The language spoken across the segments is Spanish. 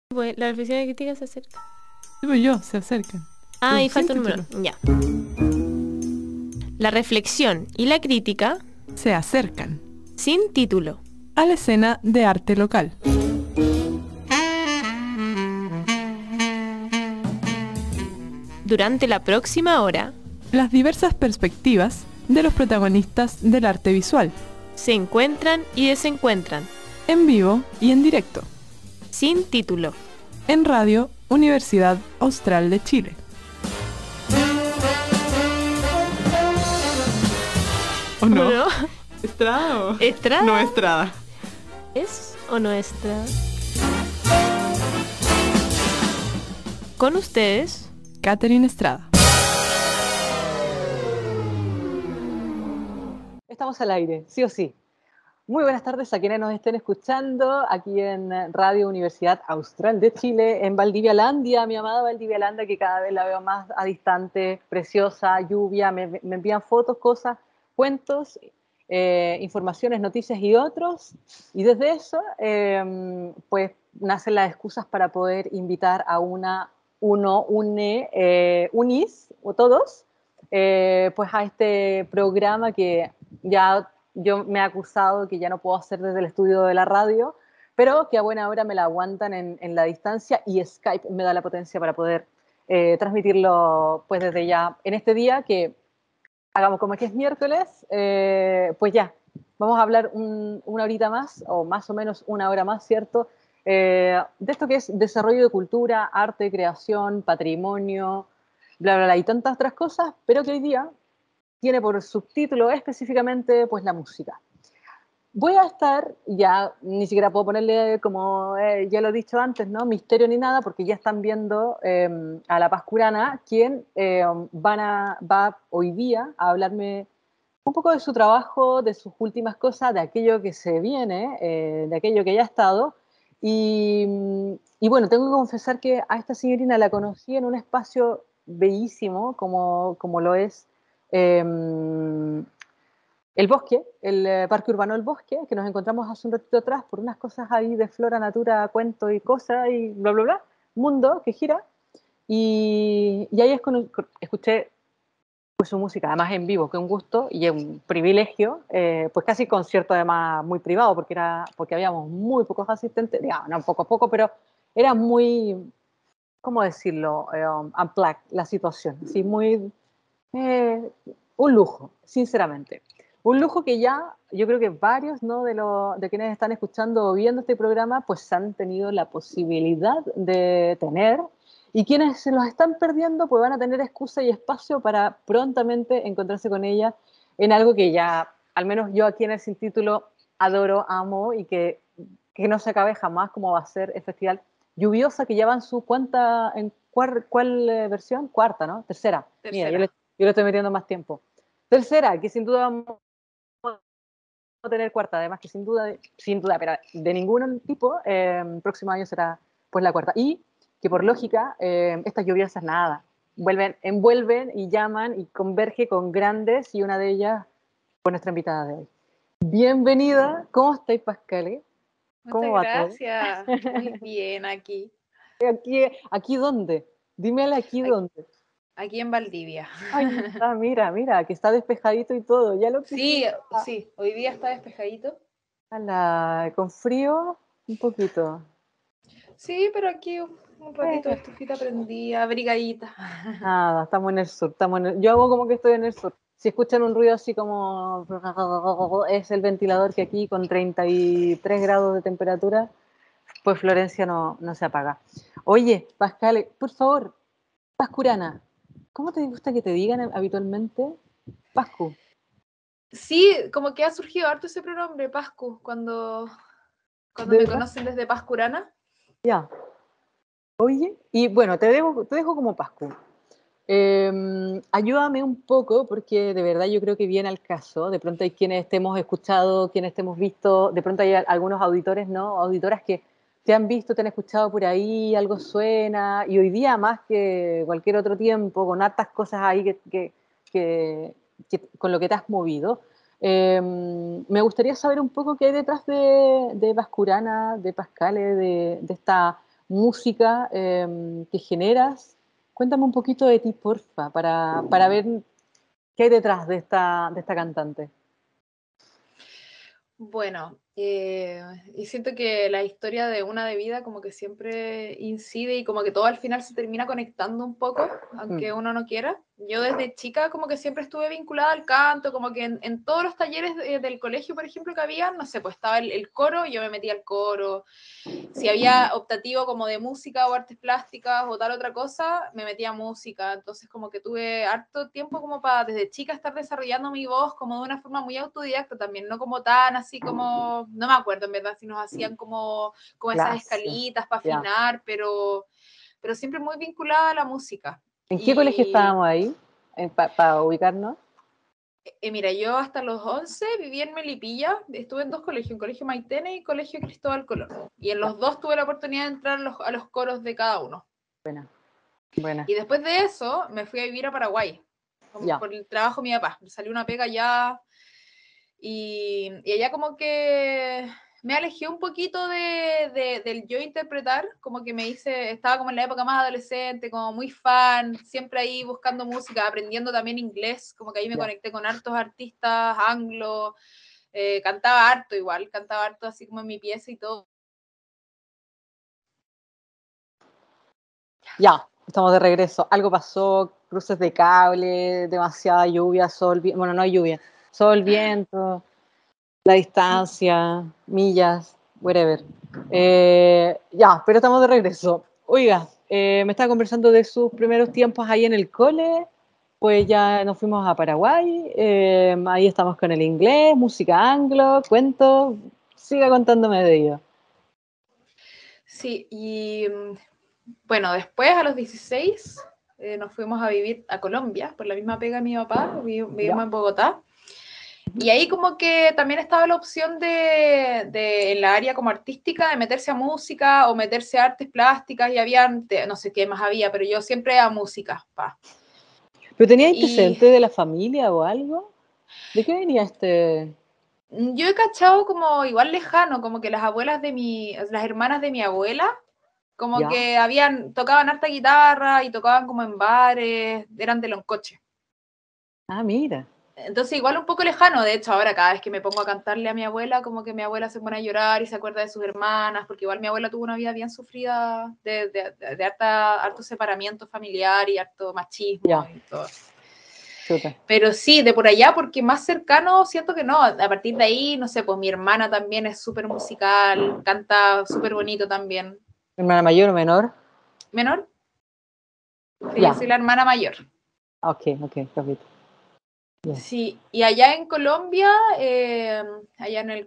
Pues la reflexión de crítica se acerca. Digo yo, se acercan. Ah, y Sin falta un número. título. Ya. La reflexión y la crítica Se acercan sin título. a la escena de arte local. Durante la próxima hora Las diversas perspectivas de los protagonistas del arte visual, se encuentran y desencuentran. en vivo y en directo, Sin título. en Radio Universidad Austral de Chile. ¿O no? ¿O no? ¿Estrada o...? ¿Estrada? No, Estrada. ¿Es o no Estrada? Con ustedes, Catherine Estrada. Estamos al aire, sí o sí. Muy buenas tardes a quienes nos estén escuchando aquí en Radio Universidad Austral de Chile, en Valdivialandia, mi amada Valdivialandia, que cada vez la veo más a distante, preciosa, lluvia, me envían fotos, cosas, cuentos, informaciones, noticias y otros. Y desde eso, pues nacen las excusas para poder invitar a unis, o todos, pues a este programa que ya yo me he acusado que ya no puedo hacer desde el estudio de la radio, pero que a buena hora me la aguantan en la distancia y Skype me da la potencia para poder transmitirlo pues desde ya en este día que hagamos como que es miércoles, pues ya, vamos a hablar una horita más, o más o menos una hora más, ¿cierto? De esto que es desarrollo de cultura, arte, creación, patrimonio, bla, bla, bla, y tantas otras cosas, pero que hoy día tiene por subtítulo específicamente pues la música. Voy a estar, ya ni siquiera puedo ponerle, como ya lo he dicho antes, ¿no? Misterio ni nada, porque ya están viendo a la Pascurana, quien va hoy día a hablarme un poco de su trabajo, de sus últimas cosas, de aquello que se viene, de aquello que ya ha estado. Y bueno, tengo que confesar que a esta señorina la conocí en un espacio bellísimo, como lo es el Bosque, el Parque Urbano El Bosque, que nos encontramos hace un ratito atrás por unas cosas ahí de flora, natura, cuento y cosas y bla, bla, bla, mundo que gira. Y ahí escuché pues, su música, además en vivo, que es un gusto y es un privilegio, pues casi concierto además muy privado, porque habíamos muy pocos asistentes, digamos, no poco, pero era muy, ¿cómo decirlo? Unplugged la situación, así muy, eh, un lujo, sinceramente. Un lujo que ya, yo creo que varios, ¿no? de quienes están escuchando o viendo este programa, pues han tenido la posibilidad de tener, y quienes se los están perdiendo, pues van a tener excusa y espacio para prontamente encontrarse con ella en algo que ya, al menos yo aquí en el Sin Título, adoro, amo, y que no se acabe jamás, como va a ser el Festival Lluviosa, que ya va en su cuánta, en cuál versión, cuarta, ¿no? Tercera. Mira, yo le estoy metiendo más tiempo. Tercera, que sin duda vamos a tener cuarta, además que sin duda, pero de ningún tipo, el próximo año será pues la cuarta. Y que por lógica, estas lluviosas nada, envuelven y llaman y converge con grandes, y una de ellas fue nuestra invitada de hoy. Bienvenida, ¿cómo estáis, Pascal? Muchas ¿Cómo va todo? gracias. Muy bien aquí. ¿Aquí dónde? Dímele aquí Aquí, dónde. aquí en Valdivia. Ay, está, mira, que está despejadito y todo. Ya lo Sí, quisiera. sí, hoy día está despejadito. Con frío, un poquito. Sí, pero aquí un ratito de Eh, estufita prendida, abrigadita. Nada, estamos en el sur. Yo hago como que estoy en el sur. Si escuchan un ruido así como... Es el ventilador que aquí con 33 grados de temperatura, pues Florencia no se apaga. Oye, Pascal, por favor, Pascurana, ¿cómo te gusta que te digan habitualmente? Pascu. Sí, como que ha surgido harto ese pronombre, Pascu, cuando ¿De me verdad? conocen desde Pascurana. Ya. Oye, y bueno, te dejo como Pascu. Ayúdame un poco, porque de verdad yo creo que viene al caso. De pronto hay quienes te hemos escuchado, quienes te hemos visto, de pronto hay algunos auditores, ¿no? Auditoras que te han visto, te han escuchado por ahí, algo suena, y hoy día más que cualquier otro tiempo, con hartas cosas ahí que- con lo que te has movido. Me gustaría saber un poco qué hay detrás de Pascurana, de Pascale, de esta música que generas. Cuéntame un poquito de ti, porfa, para ver qué hay detrás de esta cantante. Bueno, y siento que la historia de una de vida como que siempre incide y como que todo al final se termina conectando un poco, aunque uno no quiera. Yo desde chica como que siempre estuve vinculada al canto, como que en todos los talleres del colegio, por ejemplo, que había, no sé, pues estaba el coro, yo me metía al coro. Si había optativo como de música o artes plásticas o tal otra cosa, me metía a música. Entonces como que tuve harto tiempo como para desde chica estar desarrollando mi voz como de una forma muy autodidacta también, no como tan así como, no me acuerdo en verdad si nos hacían como esas Clase, escalitas para ya. afinar, pero siempre muy vinculada a la música. ¿En qué colegio Y estábamos ahí? Para ubicarnos. mira, yo hasta los 11 viví en Melipilla, estuve en dos colegios, en Colegio Maitene y Colegio Cristóbal Colón. Y en Ya, los dos tuve la oportunidad de entrar a los coros de cada uno. buena, buena. Y después de eso me fui a vivir a Paraguay, como Ya, por el trabajo de mi papá. Me salió una pega allá y allá como que me alejé un poquito del yo interpretar, como que me hice, estaba como en la época más adolescente, como muy fan, siempre ahí buscando música, aprendiendo también inglés, como que ahí me ya. conecté con hartos artistas anglo, cantaba harto igual, cantaba harto así como en mi pieza y todo. Ya, estamos de regreso. Algo pasó, cruces de cable, demasiada lluvia, sol, bueno, no hay lluvia, sol, viento, la distancia, millas, whatever. Ya, pero estamos de regreso. Oiga, me estaba conversando de sus primeros tiempos ahí en el cole, pues ya nos fuimos a Paraguay, ahí estamos con el inglés, música anglo, cuentos, siga contándome de ello. Sí, y bueno, después a los 16 nos fuimos a vivir a Colombia por la misma pega de mi papá, Ya, vivimos en Bogotá. Y ahí como que también estaba la opción en la área como artística de meterse a música o meterse a artes plásticas y había, no sé qué más había, pero yo siempre a música, pa. ¿pero tenía Y antecedente de la familia o algo? ¿De qué venía este? yo he cachado como igual lejano, como que las abuelas las hermanas de mi abuela, como Ya. que tocaban harta guitarra y tocaban como en bares, eran de Loncoche. Ah, mira. Entonces igual un poco lejano, de hecho ahora cada vez que me pongo a cantarle a mi abuela, como que mi abuela se pone a llorar y se acuerda de sus hermanas, porque igual mi abuela tuvo una vida bien sufrida de harto separamiento familiar y harto machismo Ya, y todo. chuta. Pero sí, de por allá, porque más cercano siento que no, a partir de ahí, no sé, pues mi hermana también es súper musical, canta súper bonito también. ¿Hermana mayor o menor? ¿Menor? Sí, yo Ya. soy la hermana mayor. Ok, ok, capito. Ya. Sí, y allá en Colombia, allá en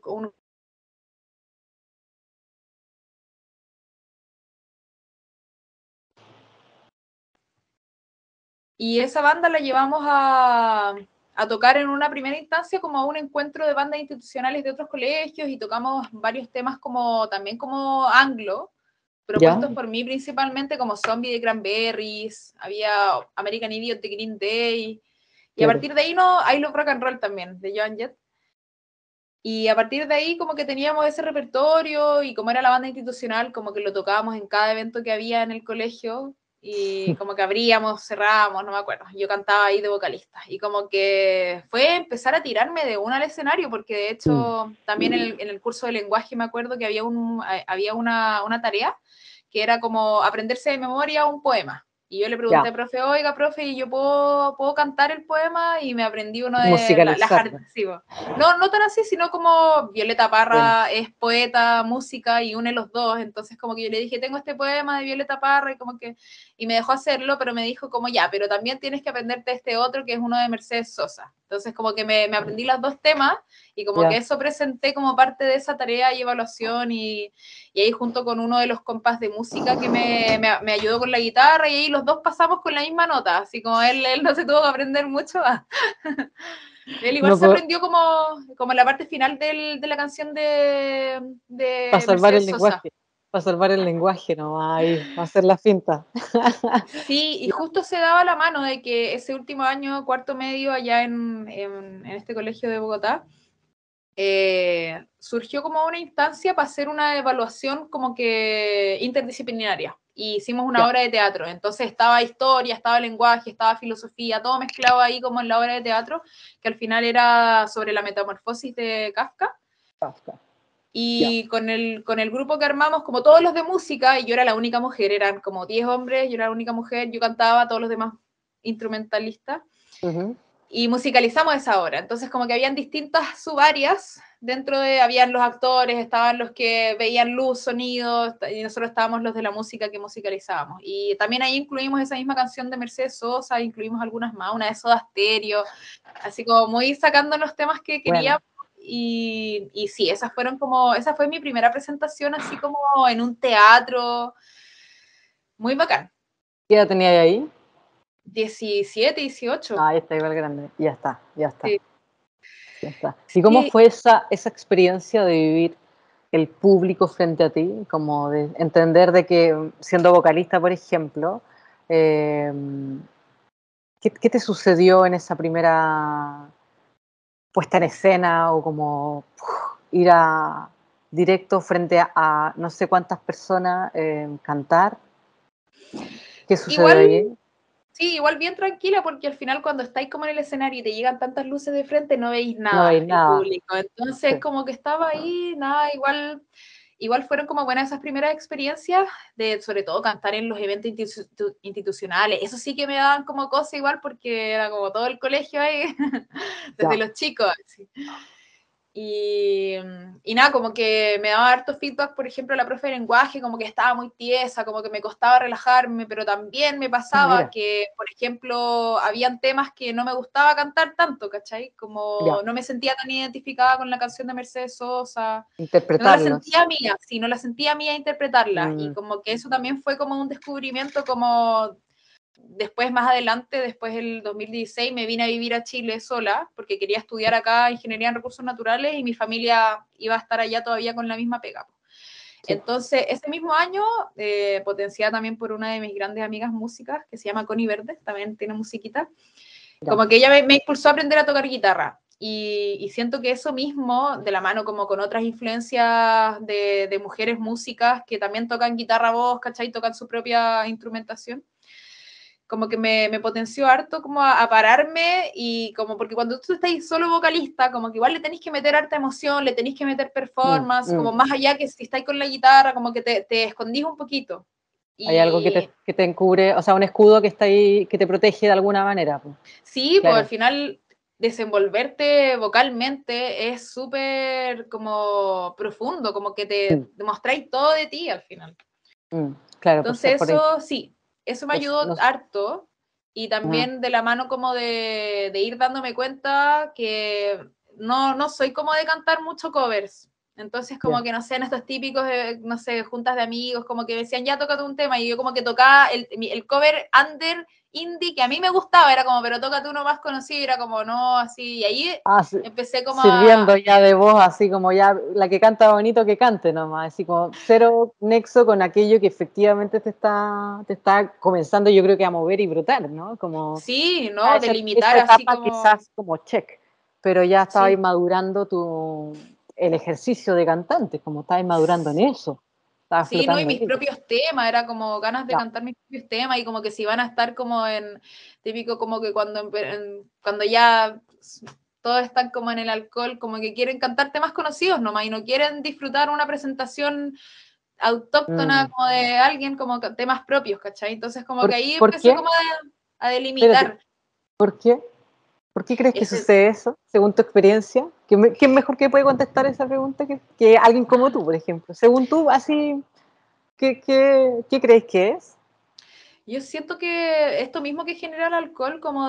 y esa banda la llevamos a tocar en una primera instancia como a un encuentro de bandas institucionales de otros colegios y tocamos varios temas como también como anglo, ¿Ya? propuestos por mí principalmente como Zombie de Cranberries, había American Idiot de Green Day, y a Claro. partir de ahí no, I Love Rock and Roll también, de Joan Jett. Y a partir de ahí como que teníamos ese repertorio y como era la banda institucional, como que lo tocábamos en cada evento que había en el colegio y como que abríamos, cerrábamos, no me acuerdo. Yo cantaba ahí de vocalista y como que fue empezar a tirarme de una al escenario porque de Mm. hecho también en el curso de lenguaje me acuerdo que había una tarea que era como aprenderse de memoria un poema. Y yo le pregunté Ya. al profe, oiga, profe, ¿y yo puedo cantar el poema? Y me aprendí uno de Musicalizarlo. sí, no, no tan así, sino como Violeta Bueno. Parra es poeta, música y une los dos. Entonces, como que yo le dije, tengo este poema de Violeta Parra y como que, y me dejó hacerlo, pero me dijo como ya, pero también tienes que aprenderte este otro que es uno de Mercedes Sosa. Entonces, como que me aprendí los dos temas y como que Ya. eso presenté como parte de esa tarea y evaluación y ahí junto con uno de los compas de música que me ayudó con la guitarra y ahí los dos pasamos con la misma nota, así como él no se tuvo que aprender mucho. Él igual No se puedo. aprendió como la parte final de la canción Para de salvar el Mercedes Sosa. lenguaje. Para salvar el lenguaje, no. Ahí, va a ser la finta. Sí, y Ya. justo se daba la mano de que ese último año, cuarto medio, allá en este colegio de Bogotá, surgió como una instancia para hacer una evaluación como que interdisciplinaria. Y hicimos una obra de teatro. Entonces estaba historia, estaba lenguaje, estaba filosofía, todo mezclado ahí como en la obra de teatro, que al final era sobre la metamorfosis de Kafka. Y con el grupo que armamos, como todos los de música, y yo era la única mujer, eran como 10 hombres, yo era la única mujer, yo cantaba, todos los demás instrumentalistas. Y musicalizamos esa obra. Entonces como que habían distintas subáreas, dentro de, habían los actores, estaban los que veían luz, sonido, y nosotros estábamos los de la música que musicalizábamos. Y también ahí incluimos esa misma canción de Mercedes Sosa, incluimos algunas más, una de Soda Stereo, así como muy sacando los temas que queríamos. Y sí, esas fueron como, esa fue mi primera presentación así como en un teatro, muy bacán. ¿Qué edad tenía ahí? 17, 18. Ah, está igual grande, ya está. Sí. Ya está. ¿Y cómo Sí. fue esa experiencia de vivir el público frente a ti? Como de entender de que siendo vocalista, por ejemplo, ¿qué te sucedió en esa primera puesta en escena o como ir a directo frente a no sé cuántas personas, cantar? ¿Qué sucedió allí? Sí, igual bien tranquila, porque al final cuando estáis como en el escenario y te llegan tantas luces de frente, no veis No nada veis el nada. público. Entonces, Sí. como que estaba ahí, nada, igual fueron como buenas esas primeras experiencias, de sobre todo cantar en los eventos institucionales. Eso sí que me daban como cosa igual, porque era como todo el colegio ahí, desde los chicos. Así. Y nada, como que me daba harto feedback, por ejemplo, la profe de lenguaje, como que estaba muy tiesa, como que me costaba relajarme, pero también me pasaba que, por ejemplo, habían temas que no me gustaba cantar tanto, ¿cachai? Como no me sentía tan identificada con la canción de Mercedes Sosa, no la sentía mía, sí, no la sentía mía interpretarla, y como que eso también fue como un descubrimiento como... Después, más adelante, después del 2016, me vine a vivir a Chile sola, porque quería estudiar acá Ingeniería en Recursos Naturales y mi familia iba a estar allá todavía con la misma pega. Sí. Entonces, ese mismo año, potenciada también por una de mis grandes amigas músicas, que se llama Connie Verde, también tiene musiquita, como que ella me impulsó a aprender a tocar guitarra. Y siento que eso mismo, de la mano como con otras influencias de mujeres músicas que también tocan guitarra, voz, ¿cachai? Tocan su propia instrumentación, como que me potenció harto como a pararme, y como porque cuando tú estás solo vocalista, como que igual le tenés que meter harta emoción, le tenés que meter performance, como más allá que si estáis con la guitarra, como que te escondís un poquito. Hay algo que te encubre, o sea, un escudo que está ahí, que te protege de alguna manera. Sí, claro. Pues al final desenvolverte vocalmente es súper como profundo, como que te demostráis todo de ti al final. Claro, entonces eso sí, eso me ayudó harto, y también de la mano como de ir dándome cuenta que no soy como de cantar mucho covers. Entonces como que no sé, en estos típicos, no sé, juntas de amigos, como que me decían, ya tócate un tema, y yo como que tocaba el cover under indie que a mí me gustaba, era como, pero tócate uno más conocido, y era como, no, así, y ahí empecé como sirviendo ya de voz, así como ya la que canta bonito que cante nomás, así como cero nexo con aquello que efectivamente te está comenzando, yo creo que a mover y brotar, ¿no? Como sí, ¿no? Delimitar esa así etapa como... quizás como check, pero ya estaba ahí madurando el ejercicio de cantante, como estabas madurando en eso. Sí, ¿no? Y mis propios temas, era como ganas de cantar mis propios temas, y como que si van a estar como en, típico como que cuando ya todos están como en el alcohol, como que quieren cantar temas conocidos nomás, y no quieren disfrutar una presentación autóctona como de alguien, como temas propios, ¿cachai? Entonces como que ahí empecé como a delimitar. Espérate, ¿por qué? ¿Por qué crees que sucede eso, según tu experiencia? ¿Quién mejor que puede contestar esa pregunta que alguien como tú, por ejemplo? Según tú, así, ¿qué crees que es? Yo siento que esto mismo que genera el alcohol, como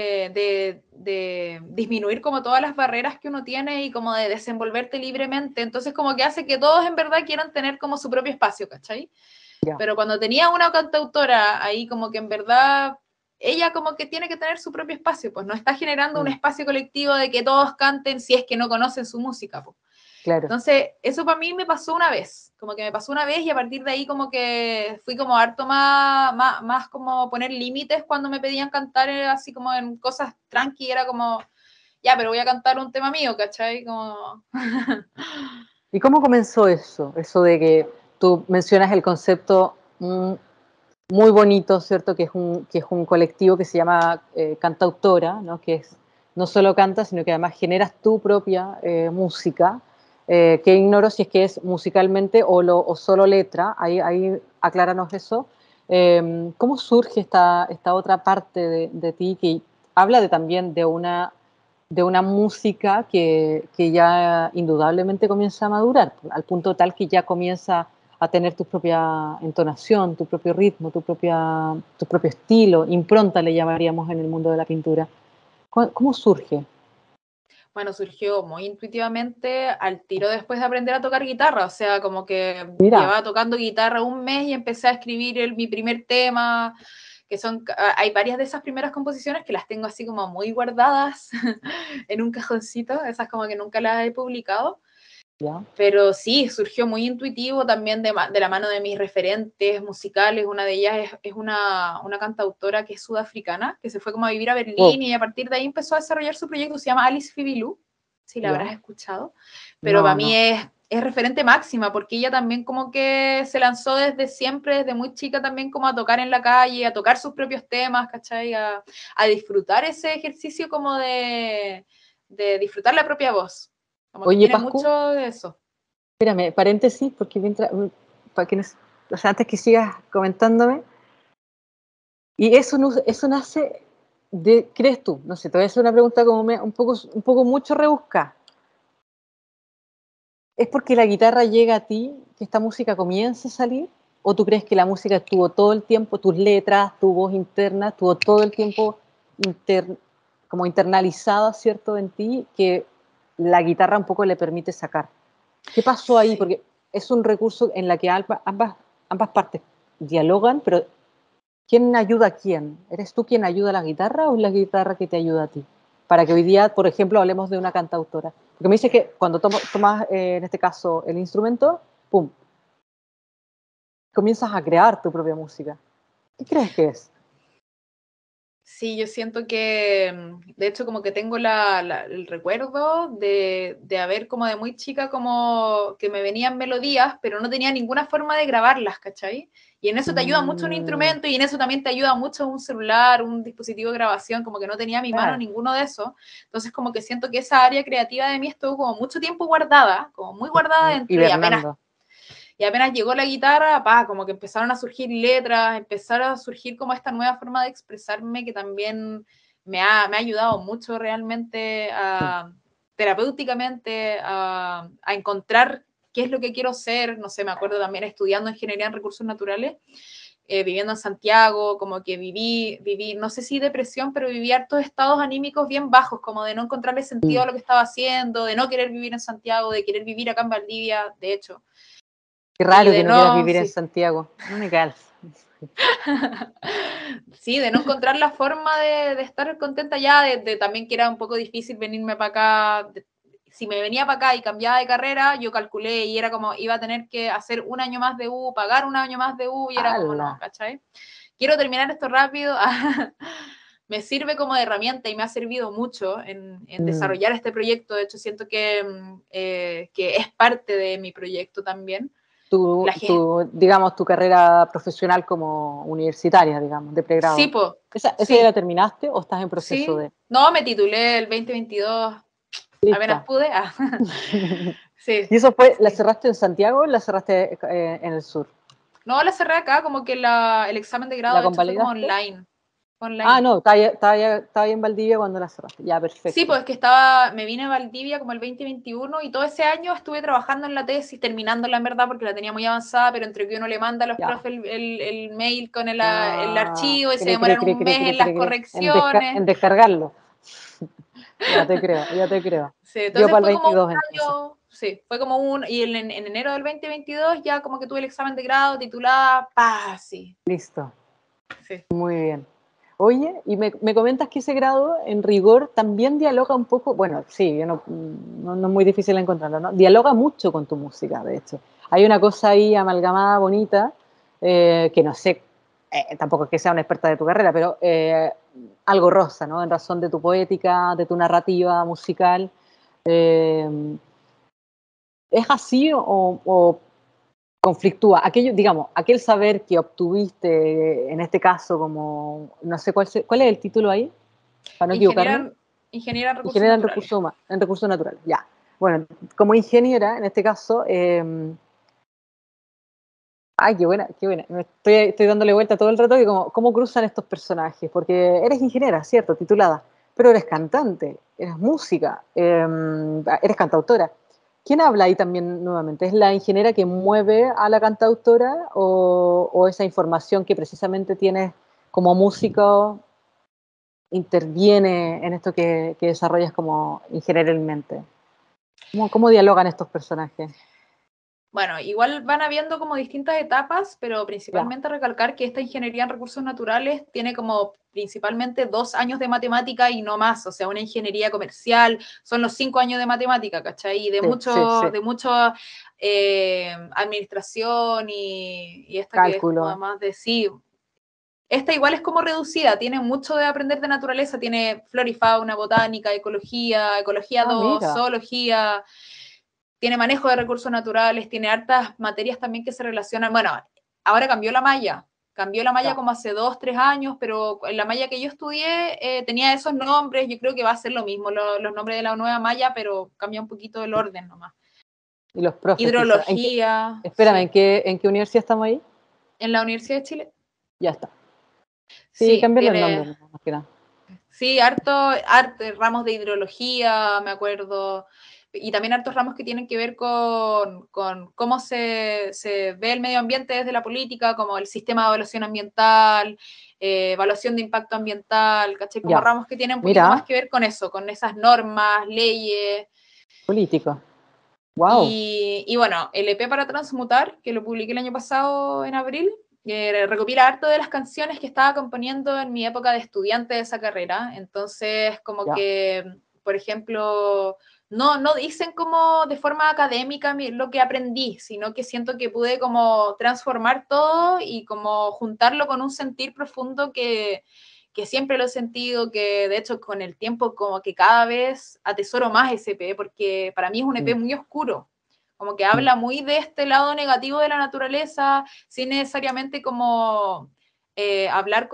de disminuir como todas las barreras que uno tiene, y como de desenvolverte libremente, entonces como que hace que todos en verdad quieran tener como su propio espacio, ¿cachai? Pero cuando tenía una cantautora ahí, como que en verdad ella como que tiene que tener su propio espacio, pues no está generando un espacio colectivo de que todos canten si es que no conocen su música, pues. Claro. Entonces, eso para mí me pasó una vez, como que me pasó una vez, y a partir de ahí como que fui como harto más como poner límites cuando me pedían cantar, así como en cosas tranqui, era como, ya, pero voy a cantar un tema mío, ¿cachai? Como... ¿Y cómo comenzó eso? Eso de que tú mencionas el concepto muy bonito, ¿cierto? Que es un colectivo que se llama Cantautora, ¿no? Que es, no solo canta, sino que además generas tu propia música, que ignoro si es que es musicalmente o solo letra, ahí acláranos eso. ¿Cómo surge esta otra parte de ti que habla también de una música que ya indudablemente comienza a madurar, al punto tal que ya comienza a tener tu propia entonación, tu propio ritmo, tu propio estilo, impronta le llamaríamos en el mundo de la pintura? ¿Cómo surge? Bueno, surgió muy intuitivamente al tiro después de aprender a tocar guitarra, o sea, como que Mira, llevaba tocando guitarra un mes y empecé a escribir mi primer tema, que son, hay varias de esas primeras composiciones que las tengo así como muy guardadas en un cajoncito, esas como que nunca las he publicado, ya. pero sí, surgió muy intuitivo también de la mano de mis referentes musicales. Una de ellas es una cantautora que es sudafricana, que se fue como a vivir a Oh, Berlín y a partir de ahí empezó a desarrollar su proyecto, se llama Alice Fibilou, si la ya. habrás escuchado, pero para No, mí no. es referente máxima, porque ella también como que se lanzó desde siempre, desde muy chica también como a tocar en la calle, a tocar sus propios temas, ¿cachai? A disfrutar ese ejercicio como de disfrutar la propia voz, como que Oye, tiene Pascu, mucho de eso. espérame, paréntesis, porque para quienes, o sea, antes que sigas comentándome, y eso, eso nace de, ¿crees tú? No sé, te voy a hacer una pregunta como un poco mucho rebuscada. ¿Es porque la guitarra llega a ti que esta música comienza a salir? ¿O tú crees que la música estuvo todo el tiempo, tus letras, tu voz interna, estuvo todo el tiempo como internalizada, ¿cierto?, en ti, que la guitarra un poco le permite sacar? ¿Qué pasó ahí? Sí. Porque es un recurso en la que ambas partes dialogan, pero ¿quién ayuda a quién? ¿Eres tú quien ayuda a la guitarra o es la guitarra que te ayuda a ti? Para que hoy día, por ejemplo, hablemos de una cantautora. Porque me dice que cuando tomas, en este caso, el instrumento, ¡pum!, comienzas a crear tu propia música. ¿Qué crees que es? Sí, yo siento que, de hecho, como que tengo el recuerdo de haber como de muy chica como que me venían melodías, pero no tenía ninguna forma de grabarlas, ¿cachai? Y en eso te ayuda mucho un Mm, instrumento y en eso también te ayuda mucho un celular, un dispositivo de grabación, como que no tenía a mi mano claro. ninguno de eso. Entonces como que siento que esa área creativa de mí estuvo como mucho tiempo guardada, como muy guardada dentro Hibernando. y apenas llegó la guitarra, pa, como que empezaron a surgir letras, empezaron a surgir como esta nueva forma de expresarme que también me ha ayudado mucho realmente terapéuticamente a encontrar qué es lo que quiero ser. No sé, me acuerdo también estudiando ingeniería en recursos naturales, viviendo en Santiago, como que viví, no sé si depresión, pero viví hartos estados anímicos bien bajos, como de no encontrarle sentido a lo que estaba haciendo, de no querer vivir en Santiago, de querer vivir acá en Valdivia, de hecho. Qué Y raro de que no quieras no, vivir en sí. Santiago. No me calza. Sí, de no encontrar la forma de estar contenta ya, de también que era un poco difícil venirme para acá. Si me venía para acá y cambiaba de carrera, yo calculé y era como, iba a tener que hacer un año más de U, pagar un año más de U, y era como, no, ¡Hala! ¿cachai? Quiero terminar esto rápido. Me sirve como de herramienta y me ha servido mucho en Mm. desarrollar este proyecto. De hecho, siento que es parte de mi proyecto también. La gente, Digamos, tu carrera profesional como universitaria, digamos, de sí, pregrado. po, ¿Esa ya la sí, terminaste o estás en proceso sí. de...? No, me titulé el 2022, apenas Lista. pude. Sí, ¿Y eso fue, la sí. cerraste en Santiago o la cerraste en el sur? No, la cerré acá, como que el examen de grado, ¿La de hecho, fue como convalidaste? online. Ah, Online. no, estaba ahí en Valdivia cuando la cerraste. Ya, Sí, perfecto. pues que me vine a Valdivia como el 2021 y todo ese año estuve trabajando en la tesis, terminándola en verdad porque la tenía muy avanzada, pero entre que uno le manda a los Ya. profes el mail con el Ah, archivo y se demoran un mes en las en correcciones. descargarlo. Ya te creo. Sí, Dio entonces para el fue como un 22 entonces. año, sí, fue como y en enero del 2022 ya como que tuve el examen de grado titulada, pa, sí, Listo. sí. Muy bien. Oye, y me comentas que ese grado, en rigor, también dialoga un poco, bueno, sí, yo no es muy difícil encontrarlo, ¿no? Dialoga mucho con tu música, de hecho. Hay una cosa ahí amalgamada, bonita, que no sé, tampoco es que sea una experta de tu carrera, pero algo rosa, ¿no? En razón de tu poética, de tu narrativa musical. Eh, ¿Es así o conflictúa? Aquello, digamos, aquel saber que obtuviste, en este caso, como, no sé cuál es el título ahí, para no equivocarme. Ingeniera en recursos Ingeniera naturales. en recursos naturales, ya. Bueno, como ingeniera, en este caso, ay, qué buena, qué buena. Estoy dándole vuelta todo el rato que cómo cruzan estos personajes, porque eres ingeniera, ¿cierto? Titulada, pero eres cantante, eres música, eres cantautora. ¿Quién habla ahí también nuevamente? ¿Es la ingeniera que mueve a la cantautora o esa información que precisamente tienes como músico interviene en esto que desarrollas como ingenieralmente? ¿Cómo dialogan estos personajes? Bueno, igual van habiendo como distintas etapas, pero Ya, principalmente recalcar que esta ingeniería en recursos naturales tiene como principalmente 2 años de matemática y no más, o sea, una ingeniería comercial, son los 5 años de matemática, ¿cachai? Y de sí, sí, sí. mucho administración y esta que es como Cálculo. además de sí. Esta igual es como reducida, tiene mucho de aprender de naturaleza, tiene flora y fauna, botánica, ecología, ecología Ah, 2, mira. zoología, tiene manejo de recursos naturales, tiene hartas materias también que se relacionan. Bueno, ahora cambió la malla Ya. como hace 2, 3 años, pero en la malla que yo estudié tenía esos nombres, yo creo que va a ser lo mismo, los nombres de la nueva malla, pero cambia un poquito el orden nomás. Y los profes quizás. Hidrología, Espérame, sí, ¿en qué universidad estamos ahí? en la Universidad de Chile, Ya está. Sí, sí, cambiarle el nombre, tiene, no, más que nada. sí, ramos de hidrología, me acuerdo, y también hartos ramos que tienen que ver con cómo se ve el medio ambiente desde la política, como el sistema de evaluación ambiental, evaluación de impacto ambiental, ¿cachai? Como Ya. ramos que tienen un poquito más Mira, que ver con eso, con esas normas, leyes. político. Wow. Y bueno, el EP para Transmutar, que lo publiqué el año pasado en abril, recopila harto de las canciones que estaba componiendo en mi época de estudiante de esa carrera. Entonces, como Ya. que, por ejemplo, no dicen como de forma académica lo que aprendí, sino que siento que pude como transformar todo y como juntarlo con un sentir profundo que siempre lo he sentido, que de hecho con el tiempo como que cada vez atesoro más ese EP, porque para mí es un EP Mm, muy oscuro, como que mm. habla muy de este lado negativo de la naturaleza, sin necesariamente como hablar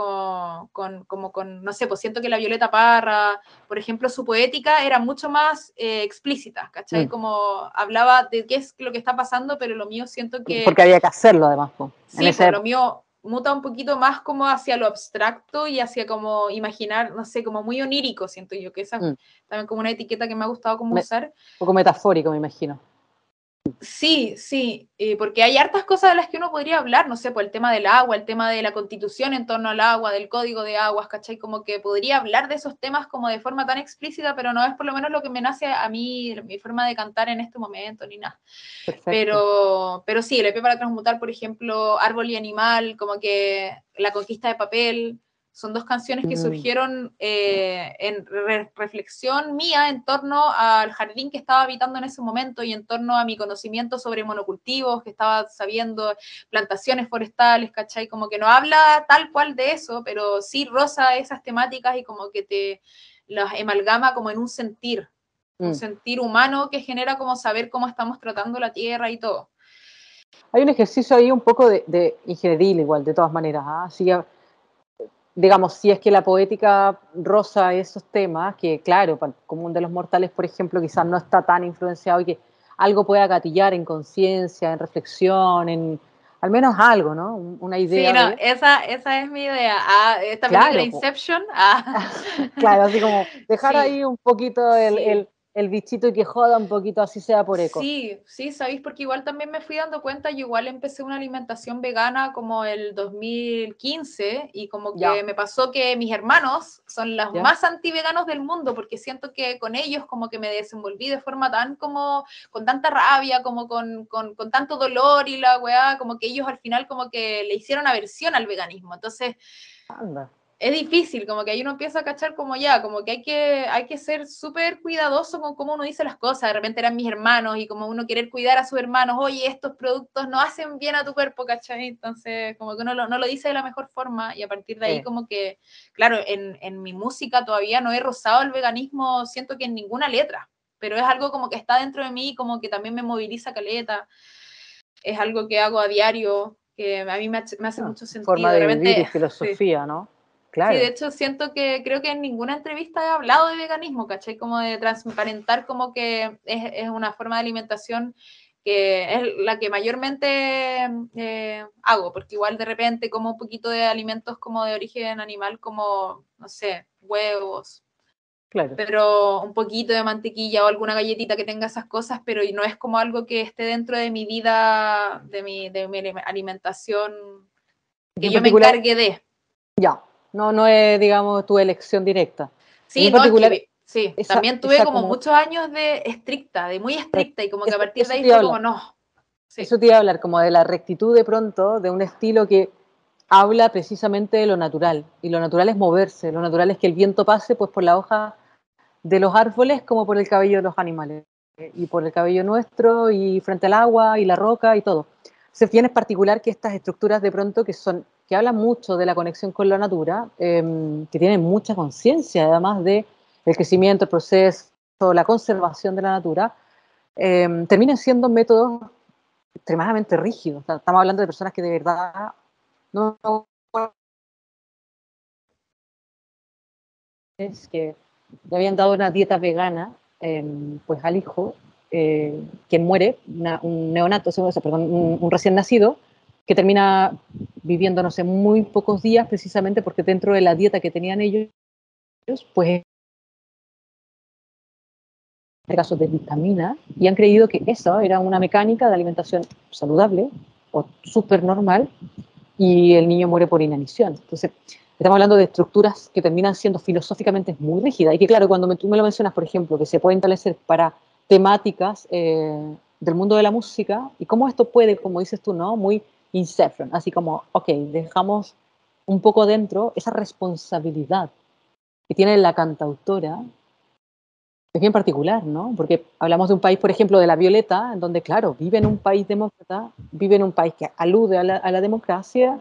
no sé, pues siento que la Violeta Parra, por ejemplo, su poética era mucho más explícita, ¿cachai? Mm. Como hablaba de qué es lo que está pasando, pero lo mío siento que Porque había que hacerlo además, po, en sí, esa pues lo época. mío muta un poquito más como hacia lo abstracto y hacia como imaginar, no sé, como muy onírico, siento yo, que esa es Mm. también como una etiqueta que me ha gustado como Un usar. poco metafórico, me imagino. Sí, sí, porque hay hartas cosas de las que uno podría hablar, no sé, por el tema del agua, el tema de la constitución en torno al agua, del código de aguas, ¿cachai? Como que podría hablar de esos temas como de forma tan explícita, pero no es por lo menos lo que me nace a mí, mi forma de cantar en este momento, ni nada. Perfecto. Pero sí, el EP para transmutar, por ejemplo, Árbol y Animal, como que La Conquista de Papel, son dos canciones que Mm. surgieron en reflexión mía en torno al jardín que estaba habitando en ese momento y en torno a mi conocimiento sobre monocultivos, que estaba sabiendo plantaciones forestales, ¿cachai? Como que no habla tal cual de eso, pero sí roza esas temáticas y como que te las amalgama como en un Mm. sentir humano que genera como saber cómo estamos tratando la tierra y todo. Hay un ejercicio ahí un poco de ingenieril igual, de todas maneras. ¿Ah? Así que, digamos, si es que la poética roza esos temas, que claro, para el común de los mortales, por ejemplo, quizás no está tan influenciado y que algo pueda gatillar en conciencia, en reflexión, en al menos algo, ¿no? Una Sí, idea no, de, esa es mi idea. Ah, esta película claro, po. Inception, ah, Claro, así como dejar sí, ahí un poquito sí. el bichito y que joda un poquito, así sea por eco. Sí, sí, sabéis, porque igual también me fui dando cuenta, yo igual empecé una alimentación vegana como el 2015 y como que Ya, me pasó que mis hermanos son los ya. más anti-veganos del mundo porque siento que con ellos como que me desenvolví de forma tan como, con tanta rabia, como con tanto dolor y la weá, como que ellos al final como que le hicieron aversión al veganismo. Entonces Anda. es difícil, como que ahí uno empieza a cachar como ya, como que hay que ser súper cuidadoso con cómo uno dice las cosas. De repente eran mis hermanos y como uno querer cuidar a sus hermanos, oye, estos productos no hacen bien a tu cuerpo, ¿cachai? Entonces, como que uno no lo dice de la mejor forma y a partir de ahí como que, claro, en mi música todavía no he rozado el veganismo, siento que en ninguna letra, pero es algo como que está dentro de mí, como que también me moviliza caleta, es algo que hago a diario, que a mí me hace mucho Forma sentido. De de vivir y repente, sí. filosofía, ¿no? Sí, de Claro. hecho siento que creo que en ninguna entrevista he hablado de veganismo, ¿cachai? Como de transparentar como que es una forma de alimentación que es la que mayormente hago, porque igual de repente como un poquito de alimentos como de origen animal, como, no sé, huevos, Claro. pero un poquito de mantequilla o alguna galletita que tenga esas cosas, pero no es como algo que esté dentro de mi vida, de mi alimentación, Y que en yo me particular, encargue de. ya, no es, digamos, tu elección directa. En Sí, no, es particular, que sí, esa, también tuve esa como como, muchos años de estricta, de muy estricta, y como que a partir de eso ahí te iba a fue hablar. como no. Sí, Eso te iba a hablar, como de la rectitud de pronto, de un estilo que habla precisamente de lo natural. Y lo natural es moverse, lo natural es que el viento pase pues por la hoja de los árboles como por el cabello de los animales. Y por el cabello nuestro, y frente al agua, y la roca, y todo. Se tiene en particular que estas estructuras de pronto que hablan mucho de la conexión con la natura, que tienen mucha conciencia además de el crecimiento, el proceso, la conservación de la natura, terminan siendo métodos extremadamente rígidos. O sea, estamos hablando de personas que de verdad no es que le habían dado una dieta vegana pues al hijo, quien muere, un neonato, o sea, perdón, un recién nacido, que termina viviendo, no sé, muy pocos días precisamente porque dentro de la dieta que tenían ellos, pues en casos de vitamina, y han creído que eso era una mecánica de alimentación saludable o súper normal, y el niño muere por inanición. Entonces, estamos hablando de estructuras que terminan siendo filosóficamente muy rígidas y que, claro, cuando tú me lo mencionas, por ejemplo, que se pueden establecer para temáticas del mundo de la música y cómo esto puede, como dices tú, ¿no? Muy Inception, así como, ok, dejamos un poco dentro esa responsabilidad que tiene la cantautora, es bien particular, ¿no? Porque hablamos de un país, por ejemplo, de la Violeta, en donde, claro, vive en un país demócrata, vive en un país que alude a la democracia,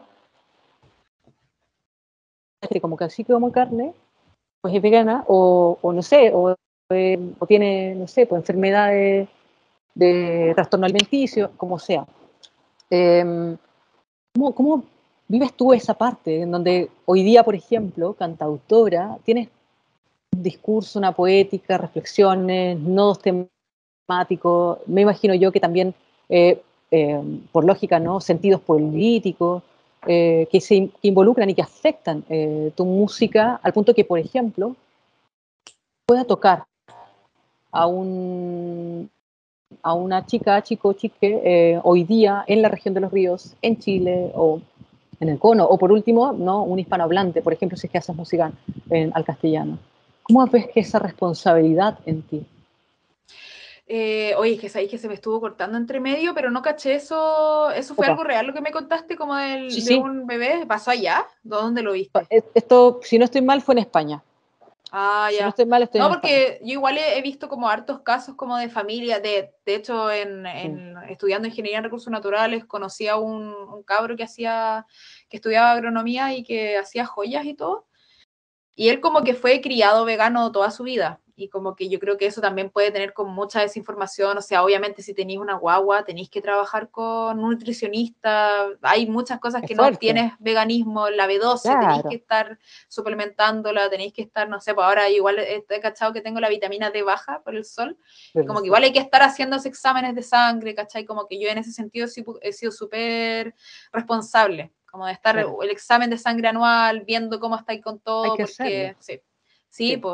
como cacique como carne, pues es vegana, o no sé, o tiene, no sé, pues enfermedades de trastorno alimenticio, como sea. Eh, ¿Cómo vives tú esa parte en donde hoy día, por ejemplo, cantautora, tienes un discurso, una poética, reflexiones, nodos temáticos, me imagino yo que también, eh, por lógica, ¿no? Sentidos políticos, que involucran y que afectan tu música al punto que, por ejemplo, pueda tocar a, un, a una chica, chico, chique, hoy día en la región de los ríos, en Chile o en el Cono, o por último, ¿no? Un hispanohablante, por ejemplo, si es que haces música al castellano. ¿Cómo ves que esa responsabilidad en ti? oye, es que sabéis que se me estuvo cortando entre medio, pero no caché eso. ¿Eso fue Opa. algo real lo que me contaste como Sí, de sí. un bebé? ¿Pasó allá? ¿Dónde lo viste? Esto, si no estoy mal, fue en España. Ah, Si no ya. estoy mal, estoy No, en España. porque yo igual he visto como hartos casos como de familia, de hecho Mm. estudiando ingeniería en recursos naturales, conocí a un cabro que estudiaba agronomía y que hacía joyas y todo. Y él como que fue criado vegano toda su vida. Y como que yo creo que eso también puede tener como mucha desinformación. O sea, obviamente si tenéis una guagua, tenéis que trabajar con un nutricionista. Hay muchas cosas Es que no fuerte. obtienes veganismo. La B12, tenéis que Claro. estar suplementándola, tenéis que estar, no sé, pues ahora igual he cachado que tengo la vitamina D baja por el sol. Y Pero como que sí. igual hay que estar haciéndose exámenes de sangre, ¿cachai? Como que yo en ese sentido sí he sido súper responsable como de estar Claro. el examen de sangre anual, viendo cómo estáis con Hay todo, que hacerlo. porque sí, sí, Sí. pues.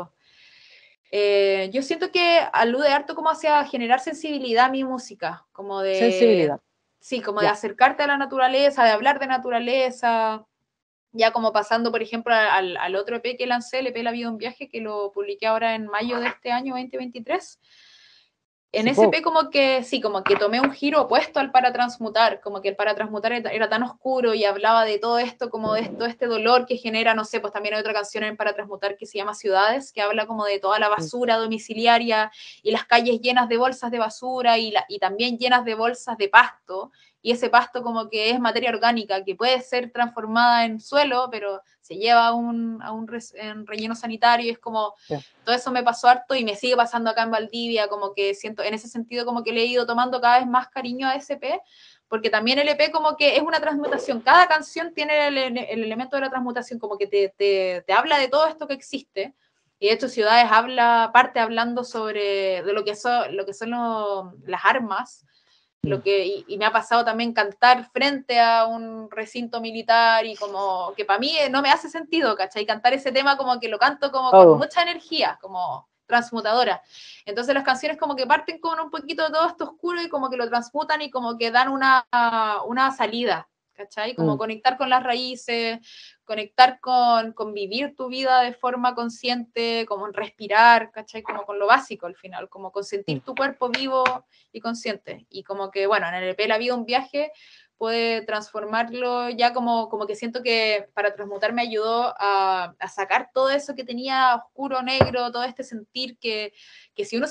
Yo siento que alude harto como hacia generar sensibilidad a mi música, como de, Sensibilidad. sí, como de Ya. acercarte a la naturaleza, de hablar de naturaleza, ya como pasando, por ejemplo, al otro EP que lancé, el EP La Vida un Viaje, que lo publiqué ahora en mayo de este año 2023, En Sí, SP como que, sí, como que tomé un giro opuesto al Paratransmutar, como que el Paratransmutar era tan oscuro y hablaba de todo esto, como de todo este dolor que genera, no sé, pues también hay otra canción en Paratransmutar que se llama Ciudades, que habla como de toda la basura domiciliaria y las calles llenas de bolsas de basura y también llenas de bolsas de pasto, y ese pasto como que es materia orgánica, que puede ser transformada en suelo, pero se lleva a un relleno sanitario, y es como, sí. todo eso me pasó harto y me sigue pasando acá en Valdivia, como que siento, en ese sentido como que le he ido tomando cada vez más cariño a SP, porque también el EP como que es una transmutación, cada canción tiene el elemento de la transmutación, como que te habla de todo esto que existe, y de hecho Ciudades parte hablando sobre de lo que son las armas, y me ha pasado también cantar frente a un recinto militar y como que para mí no me hace sentido, ¿cachai? Cantar ese tema como que lo canto como con mucha energía, como transmutadora. Entonces las canciones como que parten con un poquito de todo esto oscuro y como que lo transmutan y como que dan una salida, ¿cachai? Como conectar con las raíces, conectar con vivir tu vida de forma consciente, como en respirar, ¿cachai? Como con lo básico al final, como con sentir tu cuerpo vivo y consciente. Y como que, bueno, en el EP La vida un viaje puede transformarlo ya como que siento que para transmutar me ayudó a sacar todo eso que tenía oscuro, negro, todo este sentir que si uno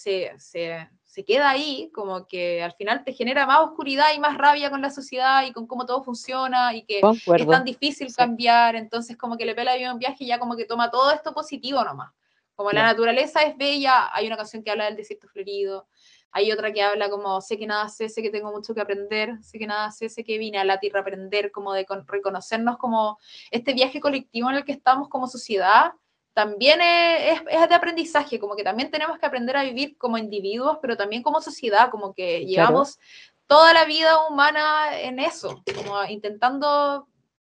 se queda ahí, como que al final te genera más oscuridad y más rabia con la sociedad y con cómo todo funciona y que es tan difícil cambiar, entonces como que Le Pela Vida un viaje ya como que toma todo esto positivo nomás. Como la naturaleza es bella, hay una canción que habla del desierto florido, hay otra que habla como sé que nada sé que tengo mucho que aprender, sé que nada sé que vine a la tierra a aprender, como de reconocernos como este viaje colectivo en el que estamos como sociedad, también es de aprendizaje, como que también tenemos que aprender a vivir como individuos, pero también como sociedad, como que llevamos toda la vida humana en eso, como intentando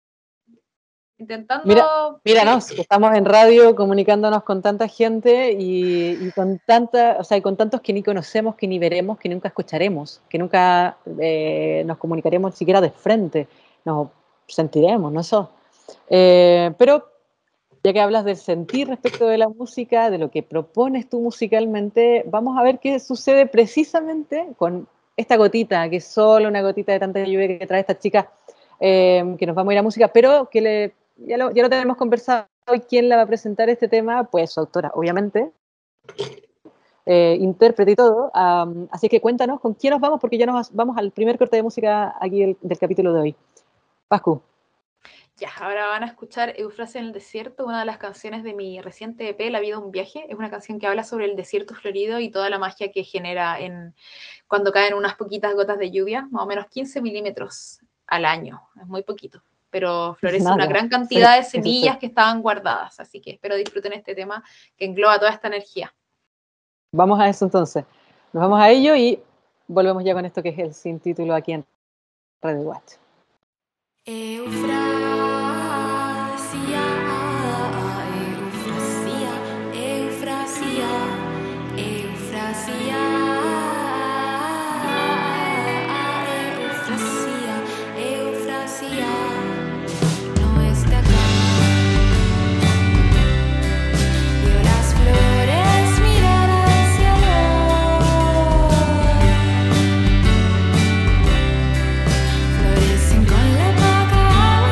Míranos, que estamos en radio comunicándonos con tanta gente y con con tantos que ni conocemos, que ni veremos, que nunca escucharemos, que nunca nos comunicaremos siquiera de frente, nos sentiremos, ¿no? Eso. Pero ya que hablas del sentir respecto de la música, de lo que propones tú musicalmente, vamos a ver qué sucede precisamente con esta gotita, que es solo una gotita de tanta lluvia que trae esta chica, que nos va a ir a música, pero que ya lo tenemos conversado. ¿Y quién la va a presentar este tema? Pues su autora, obviamente, intérprete y todo. Así que cuéntanos con quién nos vamos, porque ya nos vamos al primer corte de música aquí del capítulo de hoy. Pascu. Ya, ahora van a escuchar Eufrasia en el desierto, una de las canciones de mi reciente EP, La vida un viaje. Es una canción que habla sobre el desierto florido y toda la magia que genera cuando caen unas poquitas gotas de lluvia, más o menos 15 milímetros al año. Es muy poquito, pero florece una gran cantidad de semillas que estaban guardadas. Así que espero disfruten este tema que engloba toda esta energía. Vamos a eso entonces. Nos vamos a ello y volvemos ya con esto que es el sin título aquí en Radio Watch. Florecen con la paca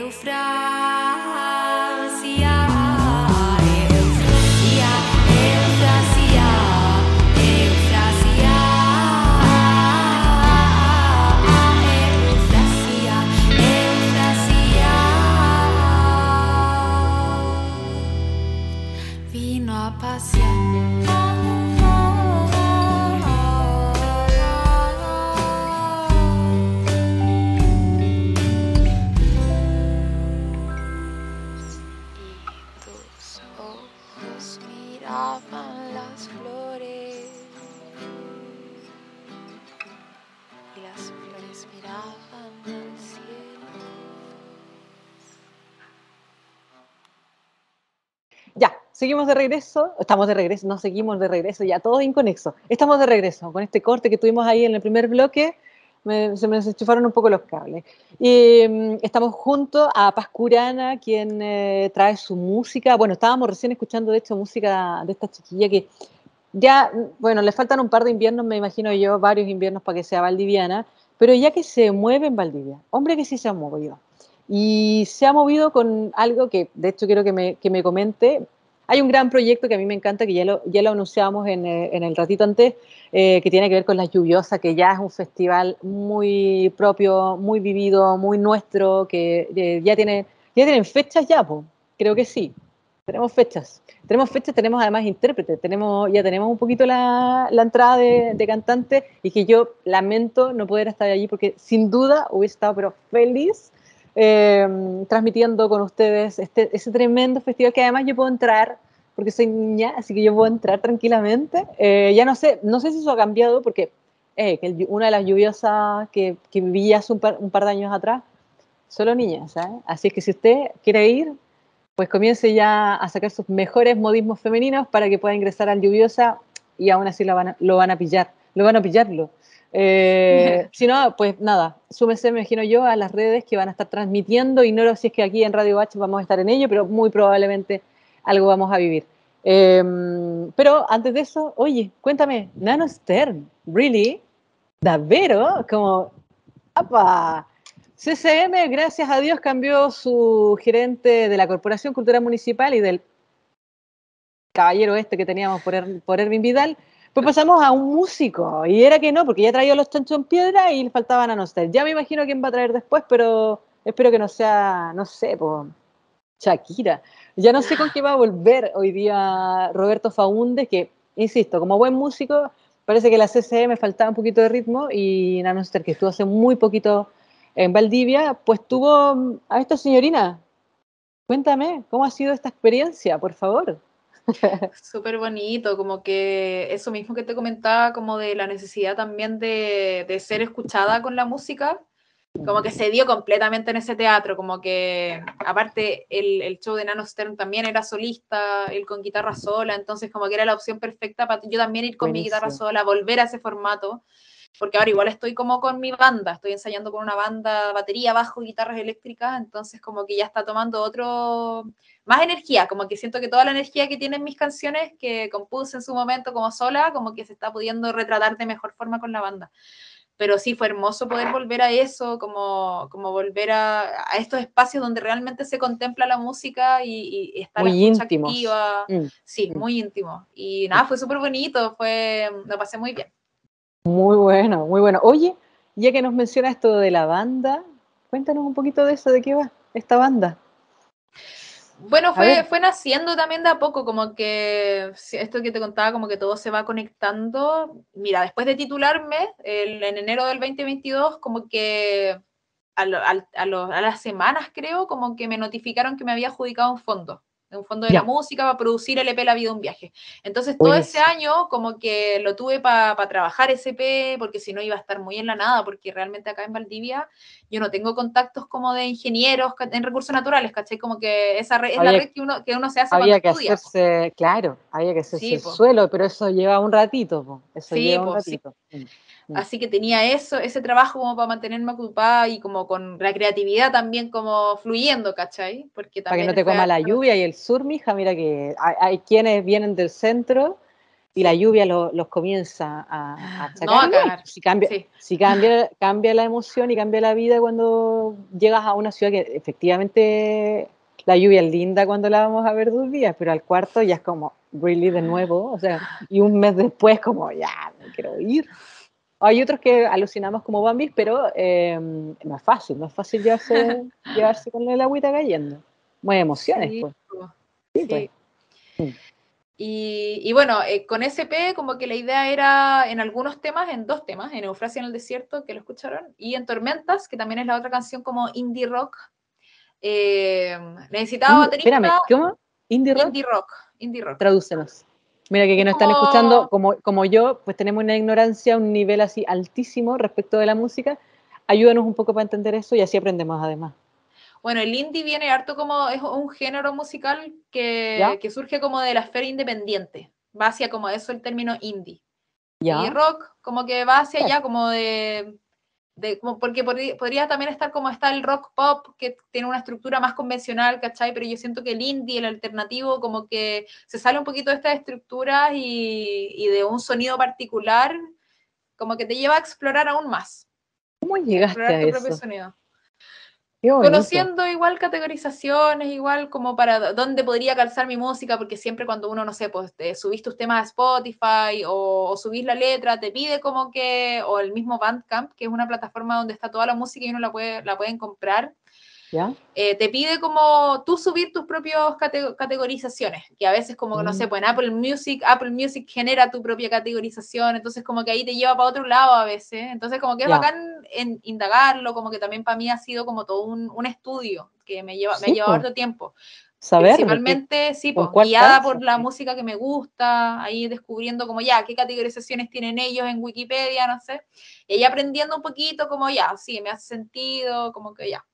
Vino a pasear. Miraban las flores y las flores miraban al cielo. Ya, seguimos de regreso, estamos de regreso, no seguimos de regreso, ya todos inconexos. Estamos de regreso con este corte que tuvimos ahí en el primer bloque, se me desenchufaron un poco los cables. Estamos junto a Paz Curana, quien trae su música. Bueno, estábamos recién escuchando, de hecho, música de esta chiquilla que ya, bueno, le faltan un par de inviernos, me imagino yo, varios inviernos para que sea valdiviana, pero ya que se mueve en Valdivia, hombre que sí se ha movido. Y se ha movido con algo que, de hecho, quiero que me comente. Hay un gran proyecto que a mí me encanta, que ya lo anunciamos en el ratito antes, que tiene que ver con Las Lluviosas, que ya es un festival muy propio, muy vivido, muy nuestro, que ya tienen fechas ya, po. Creo que sí. Tenemos fechas. Tenemos además intérpretes, ya tenemos un poquito la entrada de cantante, y que yo lamento no poder estar allí porque sin duda hubiese estado pero feliz transmitiendo con ustedes ese tremendo festival, que además yo puedo entrar porque soy niña, así que yo puedo entrar tranquilamente. Ya no sé si eso ha cambiado, porque una de las lluviosas que viví hace un par de años atrás, solo niñas, ¿sabes? Así que si usted quiere ir, pues comience ya a sacar sus mejores modismos femeninos para que pueda ingresar al Lluviosa, y aún así lo van a pillarlo. Si no, pues nada, súmese, me imagino yo, a las redes que van a estar transmitiendo. Ignoro si es que aquí en Radio H vamos a estar en ello, pero muy probablemente algo vamos a vivir. Pero antes de eso, oye, cuéntame, Nano Stern, ¿really? ¿Davvero? Como, ¡apa! CCM, gracias a Dios, cambió su gerente de la Corporación Cultural Municipal y del caballero este que teníamos por Ervin Vidal. Pues pasamos a un músico, y era que no, porque ya traía los chanchos en piedra y le faltaban a Nostel. Ya me imagino quién va a traer después, pero espero que no sea, no sé, pues Shakira. Ya no sé con qué va a volver hoy día Roberto Faúndez, que, insisto, como buen músico, parece que la CCM faltaba un poquito de ritmo, y Nano Stern, que estuvo hace muy poquito en Valdivia, pues tuvo a esta señorina. Cuéntame, ¿cómo ha sido esta experiencia, por favor? Súper bonito, como que eso mismo que te comentaba, como de la necesidad también de ser escuchada con la música, como que se dio completamente en ese teatro, como que aparte el show de Nano Stern también era solista, él con guitarra sola, entonces como que era la opción perfecta para yo también ir con mi guitarra sola, volver a ese formato, porque ahora igual estoy como con mi banda, estoy ensayando con una banda, batería, bajo, guitarras eléctricas, entonces como que ya está tomando más energía, como que siento que toda la energía que tienen mis canciones que compuse en su momento como sola, como que se está pudiendo retratar de mejor forma con la banda. Pero sí, fue hermoso poder volver a eso, como volver a estos espacios donde realmente se contempla la música y está muy la escucha íntimos. activa. Sí, muy íntimo. Y nada, fue súper bonito, lo pasé muy bien. Muy bueno, muy bueno. Oye, ya que nos menciona esto de la banda, cuéntanos un poquito de eso, de qué va esta banda. Bueno, fue naciendo también de a poco, como que esto que te contaba, como que todo se va conectando. Mira, después de titularme, en enero del 2022, como que a las semanas, creo, como que me notificaron que me había adjudicado un fondo de la música para producir el EP La Vida un Viaje. Entonces todo ese año como que lo tuve para trabajar ese EP, porque si no iba a estar muy en la nada, porque realmente acá en Valdivia yo no tengo contactos como de ingenieros en recursos naturales, ¿cachai? Como que esa es la red que uno se hace cuando estudia. Había que hacerse el suelo, pero eso lleva un ratito, lleva un ratito. Sí. Así que tenía ese trabajo como para mantenerme ocupada y como con la creatividad también como fluyendo, ¿cachai? Porque para también que no te coma la lluvia y el sur, mija, mira que hay quienes vienen del centro y la lluvia los comienza a No, a achacar igual. cagar. Sí. Si cambia la emoción y cambia la vida cuando llegas a una ciudad que efectivamente la lluvia es linda cuando la vamos a ver 2 días, pero al cuarto ya es como, really, de nuevo, o sea, y un mes después como, ya, me quiero ir. Hay otros que alucinamos como Bambis, pero no es fácil llevarse con el agüita cayendo. Mueve emociones, Sí, pues. po. Sí, pues. Sí. Y bueno, con SP como que la idea era en algunos temas, en 2 temas, en Eufrasia en el desierto, que lo escucharon, y en Tormentas, que también es la otra canción como indie rock. Necesitaba Espérame, baterista. ¿cómo? ¿Indie rock? Indie rock, indie rock. Tradúcenos. Mira que Es nos están escuchando, como, como yo, pues tenemos una ignorancia, un nivel así altísimo respecto de la música. Ayúdanos un poco para entender eso y así aprendemos además. bueno, el indie viene harto como, es un género musical ¿Ya? que surge como de la esfera independiente. Va hacia como eso el término indie. Y ¿Ya? rock como que va hacia Sí. allá como como porque podría también estar como está el rock pop, que tiene una estructura más convencional, ¿cachai? Pero yo siento que el indie, el alternativo, como que se sale un poquito de estas estructuras y de un sonido particular, como que te lleva a explorar aún más, ¿Cómo a llegaste explorar a tu propio eso? sonido. Qué bonito. Conociendo igual categorizaciones, igual como para dónde podría calzar mi música, porque siempre cuando uno, no sé, pues subís tus temas a Spotify o subís la letra, te pide como que, o el mismo Bandcamp, que es una plataforma donde está toda la música y uno la pueden comprar, ¿Ya? te pide como tú subir tus propias categorizaciones, que a veces como, no sé, pues en Apple Music genera tu propia categorización, entonces como que ahí te lleva para otro lado a veces, entonces como que es Ya. bacán en indagarlo, como que también para mí ha sido como todo un estudio que me ha Sí, llevado pues. harto tiempo. Saber de qué, Principalmente, sí, con pues, cuál guiada por calza. la Sí. música que me gusta, ahí descubriendo como ya, qué categorizaciones tienen ellos en Wikipedia, no sé, y ahí aprendiendo un poquito como ya, sí, me hace sentido, como que ya.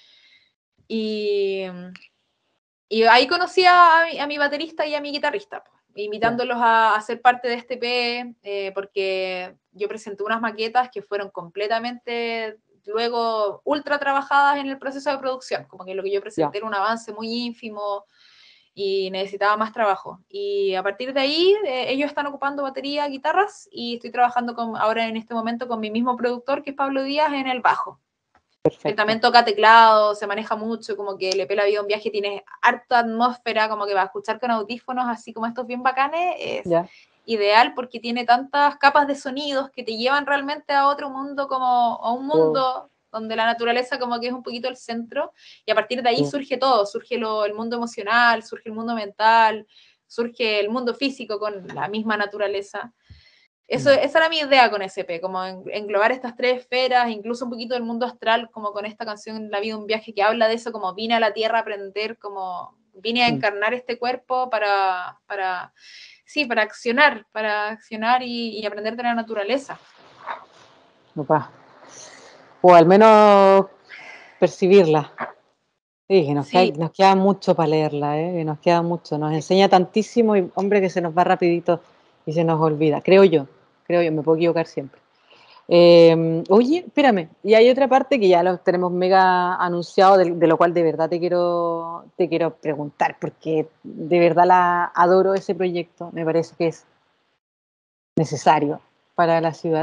Y, y ahí conocí a mi baterista y a mi guitarrista, pues, invitándolos a ser parte de este EP, porque yo presenté unas maquetas que fueron completamente luego ultra trabajadas en el proceso de producción, como que lo que yo Ya. presenté era un avance muy ínfimo y necesitaba más trabajo. Y a partir de ahí, ellos están ocupando batería, guitarras, y estoy trabajando ahora en este momento con mi mismo productor, que es Pablo Díaz, en el bajo. Él también Perfecto. toca teclado, se maneja mucho, como que le pela vida un viaje, tiene harta atmósfera, como que va a escuchar con audífonos, así como estos bien bacanes, es Ya. ideal porque tiene tantas capas de sonidos que te llevan realmente a otro mundo, como a un Wow. mundo donde la naturaleza como que es un poquito el centro, y a partir de ahí Wow. surge todo, surge el mundo emocional, surge el mundo mental, surge el mundo físico con la misma naturaleza. Esa era mi idea con SP, como englobar estas 3 esferas, incluso un poquito del mundo astral, como con esta canción La vida un viaje, que habla de eso, como vine a la tierra a aprender, como vine a encarnar este cuerpo sí, para accionar y aprender de la naturaleza. Opa. O al menos percibirla. Sí, que Sí, nos queda mucho para leerla, ¿eh? Que nos queda mucho. Nos enseña tantísimo y, hombre, que se nos va rapidito y se nos olvida. Creo yo, me puedo equivocar siempre. Oye, espérame, y hay otra parte que ya lo tenemos mega anunciado, de lo cual de verdad te quiero preguntar, porque de verdad adoro ese proyecto, me parece que es necesario para la ciudad.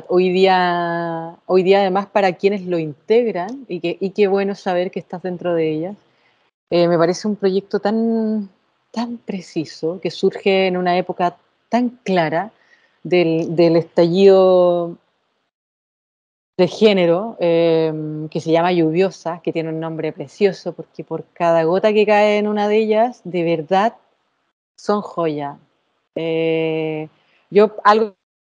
Hoy día además para quienes lo integran, y qué bueno saber que estás dentro de ellas. Me parece un proyecto tan preciso, que surge en una época tan clara del estallido de género, que se llama Lluviosa, que tiene un nombre precioso, porque por cada gota que cae en una de ellas, de verdad son joya. Yo algo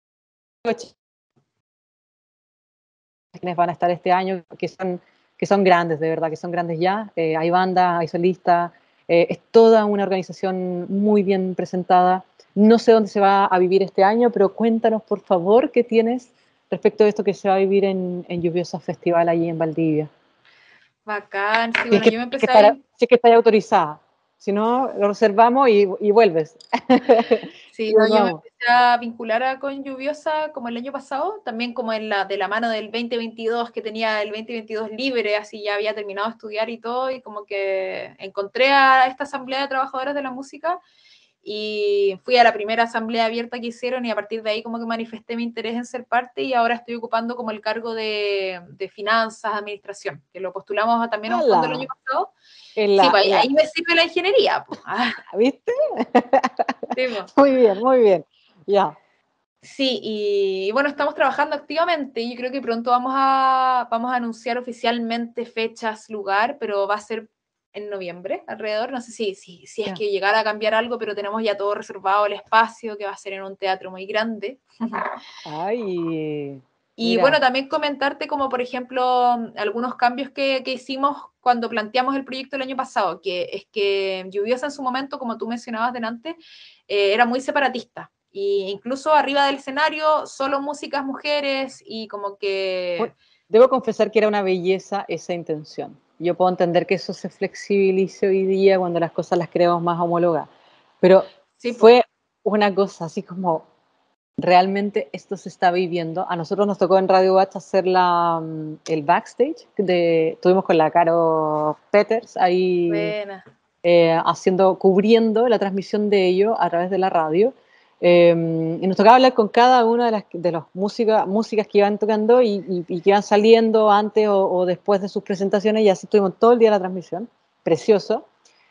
quienes van a estar este año, que son grandes, de verdad, que son grandes ya. Hay bandas, hay solistas, es toda una organización muy bien presentada. No sé dónde se va a vivir este año, pero cuéntanos, por favor, qué tienes respecto de esto que se va a vivir en Lluviosa Festival allí en Valdivia. bacán. Sí, Si es bueno, que, yo me si es que empecé está, si es que está autorizada. Si no, lo reservamos y vuelves. Sí, Y no, yo me volvamos. empecé a vincular con Lluviosa como el año pasado, también como de la mano del 2022, que tenía el 2022 libre, así ya había terminado de estudiar y todo, y como que encontré a esta asamblea de trabajadores de la música y fui a la primera asamblea abierta que hicieron y a partir de ahí como que manifesté mi interés en ser parte y ahora estoy ocupando como el cargo de finanzas, administración, que lo postulamos también a un fondo el año ¡Hala! pasado. En Sí, la, pues en la- ahí me sirve la ingeniería. Pues. ¿Viste? Sí, pues. Muy bien, muy bien. Ya. Sí, y bueno, estamos trabajando activamente y yo creo que pronto vamos a anunciar oficialmente fechas, lugar, pero va a ser en noviembre alrededor. No sé si es Ya. que llegara a cambiar algo, pero tenemos ya todo reservado el espacio, que va a ser en un teatro muy grande. Ay, Y bueno, mira. también comentarte como por ejemplo algunos cambios que hicimos cuando planteamos el proyecto el año pasado, que es que Lluviosa en su momento, como tú mencionabas delante, era muy separatista. Y incluso arriba del escenario, solo músicas mujeres y como que... Debo confesar que era una belleza esa intención. Yo puedo entender que eso se flexibilice hoy día cuando las cosas las creamos más homólogas, pero Sí, pues, fue una cosa así como realmente esto se está viviendo. A nosotros nos tocó en Radio Watch hacer el backstage, estuvimos con la Caro Peters ahí buena. cubriendo la transmisión de ello a través de la radio. Y nos tocaba hablar con cada una de las músicas que iban tocando y que iban saliendo antes o después de sus presentaciones, y así estuvimos todo el día en la transmisión, precioso.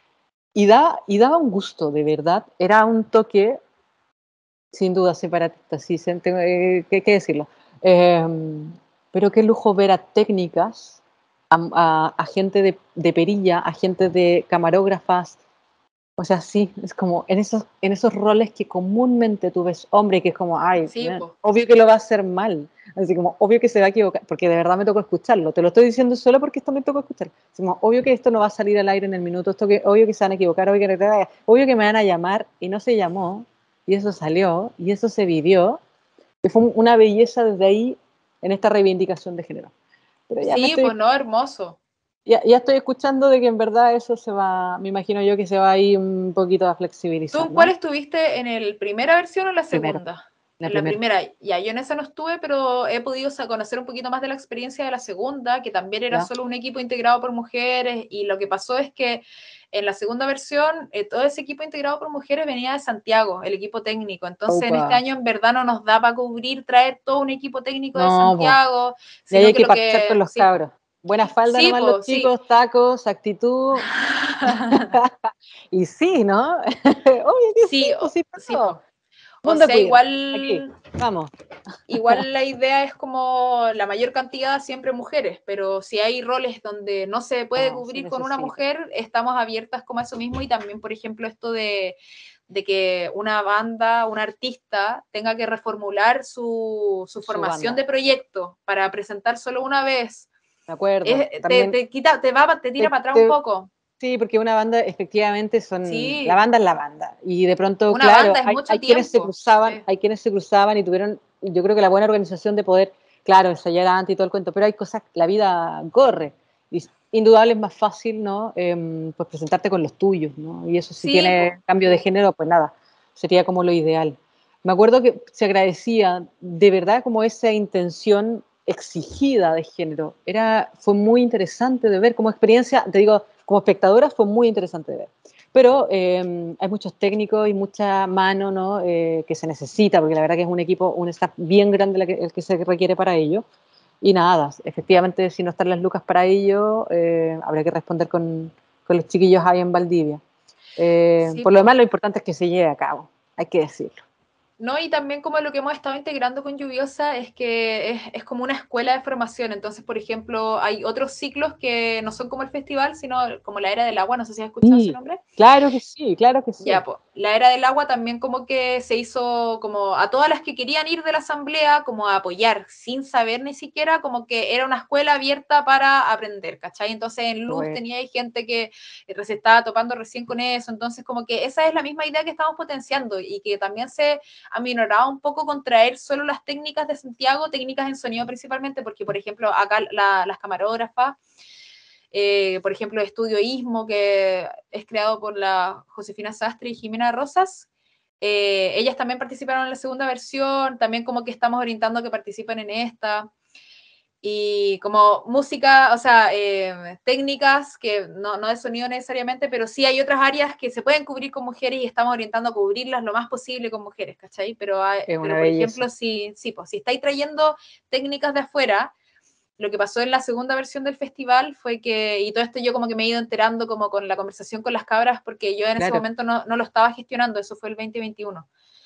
Y daba un gusto, de verdad, era un toque, sin duda, separatista, sí, que decirlo. Eh, pero qué lujo ver a técnicas, a gente de perilla, a gente de camarógrafas, o sea, sí, es como en esos roles que comúnmente tú ves hombre, que es como, ay, Sí, pues. obvio que lo va a hacer mal, así como, obvio que se va a equivocar, porque de verdad me tocó escucharlo, te lo estoy diciendo solo porque esto me tocó escuchar, así como, obvio que esto no va a salir al aire en el minuto, obvio que se van a equivocar, obvio que me van a llamar, y no se llamó, y eso salió, y eso se vivió, y fue una belleza desde ahí en esta reivindicación de género. Pero Sí, pues no, hermoso. ya estoy escuchando de que en verdad eso se va, me imagino yo que se va a ir un poquito a ¿Tú flexibilizar, en cuál ¿no? estuviste? ¿En la primera versión o en la Primero, segunda? la En la primera. primera, ya yo en esa no estuve, pero he podido conocer un poquito más de la experiencia de la segunda, que también era ¿Ya? solo un equipo integrado por mujeres, y lo que pasó es que en la segunda versión todo ese equipo integrado por mujeres venía de Santiago, el equipo técnico, entonces en este Opa. año en verdad no nos da para cubrir, traer todo un equipo técnico de No, po. Santiago, Y ahí sino hay que que lo parchar con que, los sí, cabros. Buena falda sí, nomás los pues, sí. chicos, tacos, actitud. Y sí, ¿no? Obvio que sí, Sí, pues sí, sí, pues. pero O mundo sea, queer, aquí, igual vamos. igual la idea es como la mayor cantidad siempre mujeres, pero si hay roles donde no se puede No, se cubrir con una necesita. mujer, estamos abiertas como a eso mismo y también, por ejemplo, esto de que una banda, un artista tenga que reformular su Su formación banda, de proyecto para presentar solo una vez, de acuerdo. También te tira te, para atrás un te- poco. sí, porque una banda efectivamente la Sí, banda es la banda. Y de pronto, una claro, banda es mucho hay quienes se tiempo. cruzaban, Sí, hay quienes se cruzaban y tuvieron, yo creo que la buena organización de poder, claro, ensayar antes y todo el cuento, pero hay cosas, la vida corre. Y indudable es más fácil, ¿no? Pues presentarte con los tuyos, ¿no? Y eso si sí, tiene po, cambio de sí. género, pues nada, sería como lo ideal. Me acuerdo que se agradecía de verdad como esa intención exigida de género. Fue muy interesante de ver como experiencia, te digo, como espectadora fue muy interesante de ver. Pero hay muchos técnicos y mucha mano, ¿no? Que se necesita, porque la verdad que es un equipo, un staff bien grande el que se requiere para ello. Y nada, efectivamente, si no están las lucas para ello, habría que responder con los chiquillos ahí en Valdivia. Sí, Por lo po. demás, lo importante es que se lleve a cabo, hay que decirlo. No, y también como lo que hemos estado integrando con Lluviosa es que es como una escuela de formación. Entonces, por ejemplo, hay otros ciclos que no son como el festival, sino como la Era del Agua, no sé si has escuchado ese Sí, nombre. claro que sí, claro que Ya, sí. pues, la Era del Agua también como que se hizo como a todas las que querían ir de la asamblea, como a apoyar, sin saber ni siquiera, como que era una escuela abierta para aprender, ¿cachai? Entonces en Luz Bueno, tenía gente que se estaba topando recién con eso, entonces como que esa es la misma idea que estamos potenciando y que también se aminoraba un poco con traer solo las técnicas de Santiago, técnicas en sonido principalmente, porque por ejemplo acá las camarógrafas, por ejemplo, Estudio Ismo, que es creado por la Josefina Sastre y Jimena Rosas. Ellas también participaron en la segunda versión, también como que estamos orientando a que participen en esta. y como música, o sea, técnicas que no de sonido necesariamente, pero sí hay otras áreas que se pueden cubrir con mujeres y estamos orientando a cubrirlas lo más posible con mujeres, ¿cachai? Pero, Es una por ejemplo, belleza. pues, si estáis trayendo técnicas de afuera, lo que pasó en la segunda versión del festival fue que, y todo esto yo como que me he ido enterando como con la conversación con las cabras, porque yo en ese Claro. momento no lo estaba gestionando, eso fue el 2021.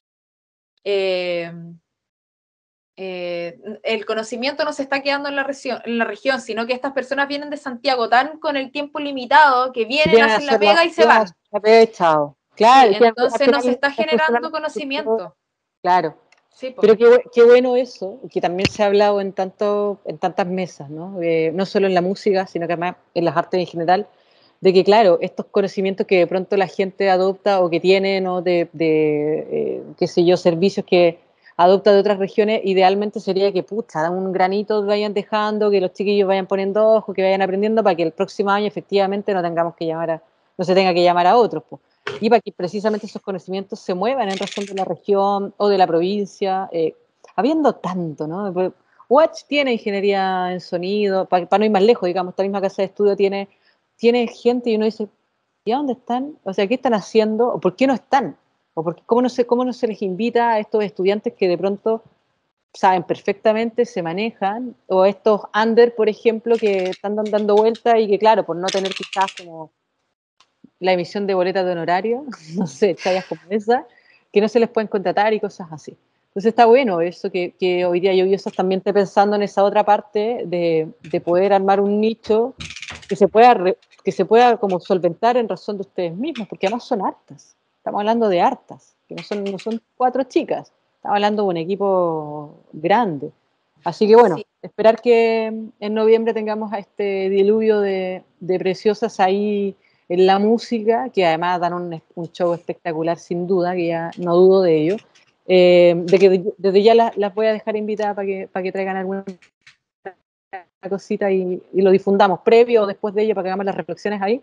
El conocimiento no se está quedando en la región, sino que estas personas vienen de Santiago tan con el tiempo limitado que vienen, Vienen a hacen la hacer pega y se vienen a van. hacer la pega y chao. Sí, Claro, que al entonces no se final está las personas generando conocimiento. claro. Sí, po. Pero qué bueno eso, que también se ha hablado en tantas mesas, ¿no? No solo en la música, sino que además en las artes en general, de que, claro, estos conocimientos que de pronto la gente adopta o que tiene, ¿no? Qué sé yo, servicios que adopta de otras regiones, idealmente sería que, pucha, un granito vayan dejando, que los chiquillos vayan poniendo ojo, que vayan aprendiendo, para que el próximo año efectivamente no se tenga que llamar a otros, pues. Y para que precisamente esos conocimientos se muevan en razón de la región o de la provincia, habiendo tanto, ¿no? Watch tiene ingeniería en sonido, para no ir más lejos, digamos, esta misma casa de estudio tiene gente y uno dice, ¿y a dónde están? O sea, ¿qué están haciendo? ¿O por qué no están? ¿O cómo no se les invita a estos estudiantes que de pronto saben perfectamente, se manejan? O estos under, por ejemplo, que están dando vueltas y que, claro, por no tener quizás como la emisión de boletas de honorario, no sé, tallas como esa, que no se les pueden contratar y cosas así. Entonces está bueno eso, que hoy día Lluviosas también esté pensando en esa otra parte de poder armar un nicho que se pueda como solventar en razón de ustedes mismos, porque además son hartas. Estamos hablando de hartas, que no son 4 chicas, estamos hablando de un equipo grande. Así que bueno, Sí. esperar que en noviembre tengamos a este diluvio de preciosas ahí en la música, que además dan un show espectacular sin duda, que ya no dudo de ello. De que desde ya las voy a dejar invitadas para que traigan alguna cosita y lo difundamos previo o después de ello para que hagamos las reflexiones ahí.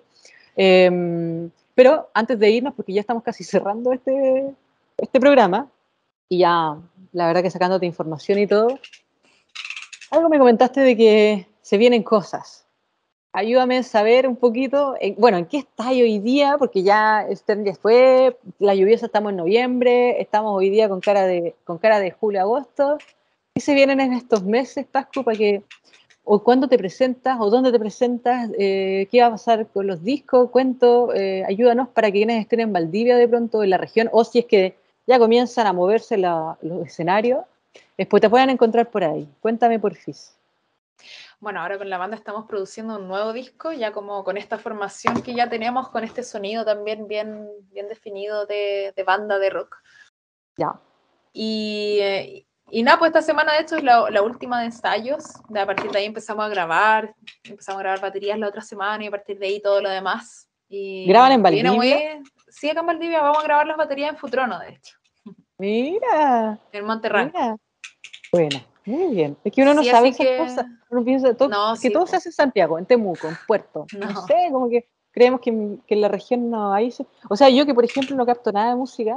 Pero antes de irnos, porque ya estamos casi cerrando este programa, y ya la verdad que sacándote información y todo, algo me comentaste de que se vienen cosas. Ayúdame a saber un poquito, bueno, en qué estás hoy día, porque ya fue, la lluviosa estamos en noviembre, estamos hoy día con cara de julio-agosto. ¿Qué se vienen en estos meses, Pascu, o cuándo te presentas, o dónde te presentas, qué va a pasar con los discos, ayúdanos para que quienes estén en Valdivia de pronto, en la región, o si es que ya comienzan a moverse los escenarios, después te puedan encontrar por ahí. Cuéntame, porfis. Bueno, ahora con la banda estamos produciendo un nuevo disco, ya como con esta formación que ya tenemos, con este sonido también bien definido de banda de rock. Ya. Y nada, pues esta semana de hecho es la última de ensayos, a partir de ahí empezamos a grabar baterías la otra semana y a partir de ahí todo lo demás. Y ¿Graban en se viene Valdivia? sí, acá en Valdivia vamos a grabar las baterías en Futrono, de hecho, Mira, en Monterrey. mira. Bueno, muy bien. Es que uno no Sí, sabe así esas que, cosas. Uno piensa todo, no, que sí, todo se pues, hace en Santiago, en Temuco, en Puerto. No no. sé, como que creemos que en la región no hay. O sea, yo que por ejemplo no capto nada de música,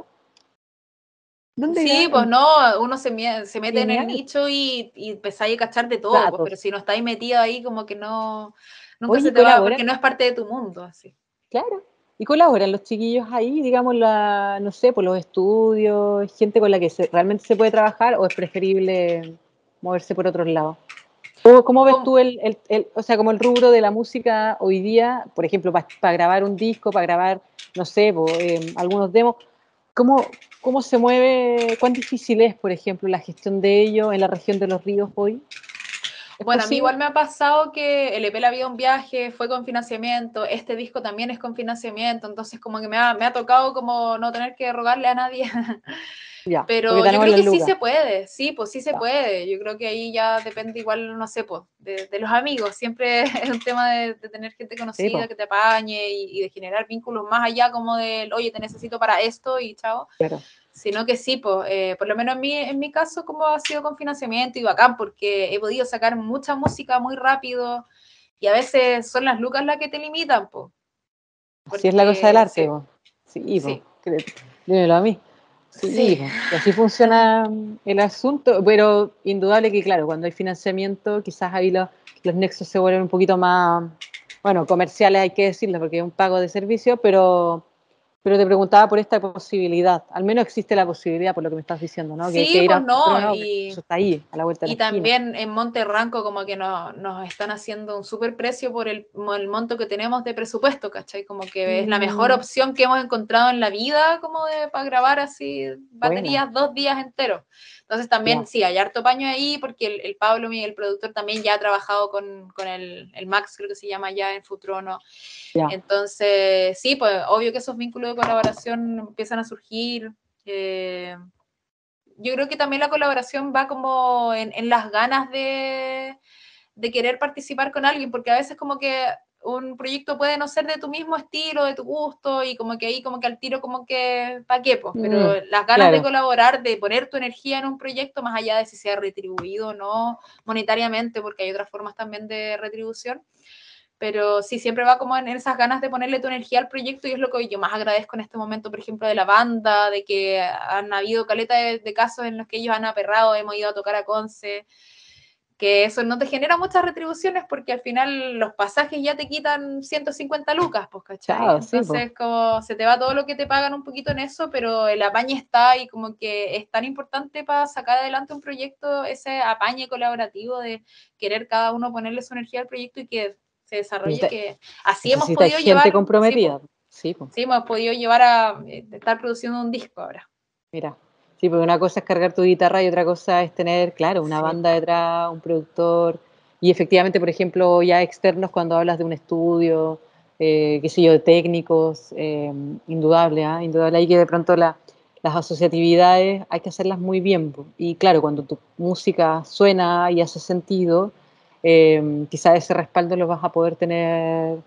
¿dónde Sí, pues graban? no, uno se mete en el Genial. nicho y empezáis a cachar de todo, pues, pero Datos. si no estáis metido ahí, como que no, nunca Oye, se te va, porque colaboran, no es parte de tu mundo, así. claro. Y colaboran los chiquillos ahí, digamos, no sé, por los estudios, gente con la que realmente se puede trabajar, o es preferible moverse por otros lados. ¿Cómo ves tú o sea, como el rubro de la música hoy día, por ejemplo, para grabar un disco, para grabar, no sé, algunos demos, ¿cómo se mueve, cuán difícil es, por ejemplo, la gestión de ello en la región de los ríos hoy? ¿Es Bueno, a mí posible? igual me ha pasado que el EP La Vida un Viaje fue con financiamiento, este disco también es con financiamiento, entonces como que me ha tocado como no tener que rogarle a nadie. Ya, porque Pero yo tenemos creo las que sí lucas. se puede, sí, pues sí se Ya, puede. Yo creo que ahí ya depende igual, no sé, pues, de los amigos. Siempre es un tema de tener gente sí, conocida po, que te apañe y de generar vínculos más allá como del, oye, te necesito para esto y chao. claro. Sino que sí, pues, por lo menos en mi caso, como ha sido con financiamiento y bacán, porque he podido sacar mucha música muy rápido y a veces son las lucas las que te limitan, pues. Así es la cosa del Porque arte, sí, po. Sí, po, sí. dímelo a mí. Sí, Sí. pues, y así funciona el asunto, pero indudable que, claro, cuando hay financiamiento, quizás ahí los nexos se vuelven un poquito más, bueno, comerciales hay que decirlo, porque es un pago de servicio, pero te preguntaba por esta posibilidad. Al menos existe la posibilidad, por lo que me estás diciendo, ¿no? Que Sí, ir a pues un no, patrón, eso está ahí, a la vuelta de y la esquina. también en Monte Ranco como que nos están haciendo un súper precio por el monto que tenemos de presupuesto, ¿cachai? Como que es la mejor Mm, opción que hemos encontrado en la vida como para grabar así buena, baterías 2 días enteros. Entonces también ya. sí, hay harto paño ahí porque el Pablo, el productor, también ya ha trabajado con el Max, creo que se llama ya en Futrono. Ya. Entonces, sí, pues obvio que esos vínculos de colaboración empiezan a surgir. Yo creo que también la colaboración va como en las ganas de querer participar con alguien, porque a veces como que un proyecto puede no ser de tu mismo estilo, de tu gusto, y como que ahí como que al tiro como que, ¿pa' qué? Pues, Mm, pero las ganas de claro, colaborar, de poner tu energía en un proyecto, más allá de si sea retribuido o no monetariamente, porque hay otras formas también de retribución, pero sí, siempre va como en esas ganas de ponerle tu energía al proyecto y es lo que yo más agradezco en este momento, por ejemplo, de la banda, de que han habido caleta de casos en los que ellos han aperrado, hemos ido a tocar a Conce, que eso no te genera muchas retribuciones porque al final los pasajes ya te quitan 150 lucas, pues, ¿cachai? chao, sí, pues. Entonces, como se te va todo lo que te pagan un poquito en eso, pero el apañe está y como que es tan importante para sacar adelante un proyecto, ese apañe colaborativo de querer cada uno ponerle su energía al proyecto y que se desarrolle, que así hemos Necesita podido gente llevar, sí, comprometida, pues, sí, pues. sí, hemos podido llevar a estar produciendo un disco ahora. Mira, sí, porque una cosa es cargar tu guitarra y otra cosa es tener, claro, una Sí, banda detrás, un productor. Y efectivamente, por ejemplo, ya externos cuando hablas de un estudio, qué sé yo, de técnicos, indudable, ¿ah? Indudable ahí que de pronto las asociatividades hay que hacerlas muy bien, po. Y claro, cuando tu música suena y hace sentido, quizás ese respaldo lo vas a poder tener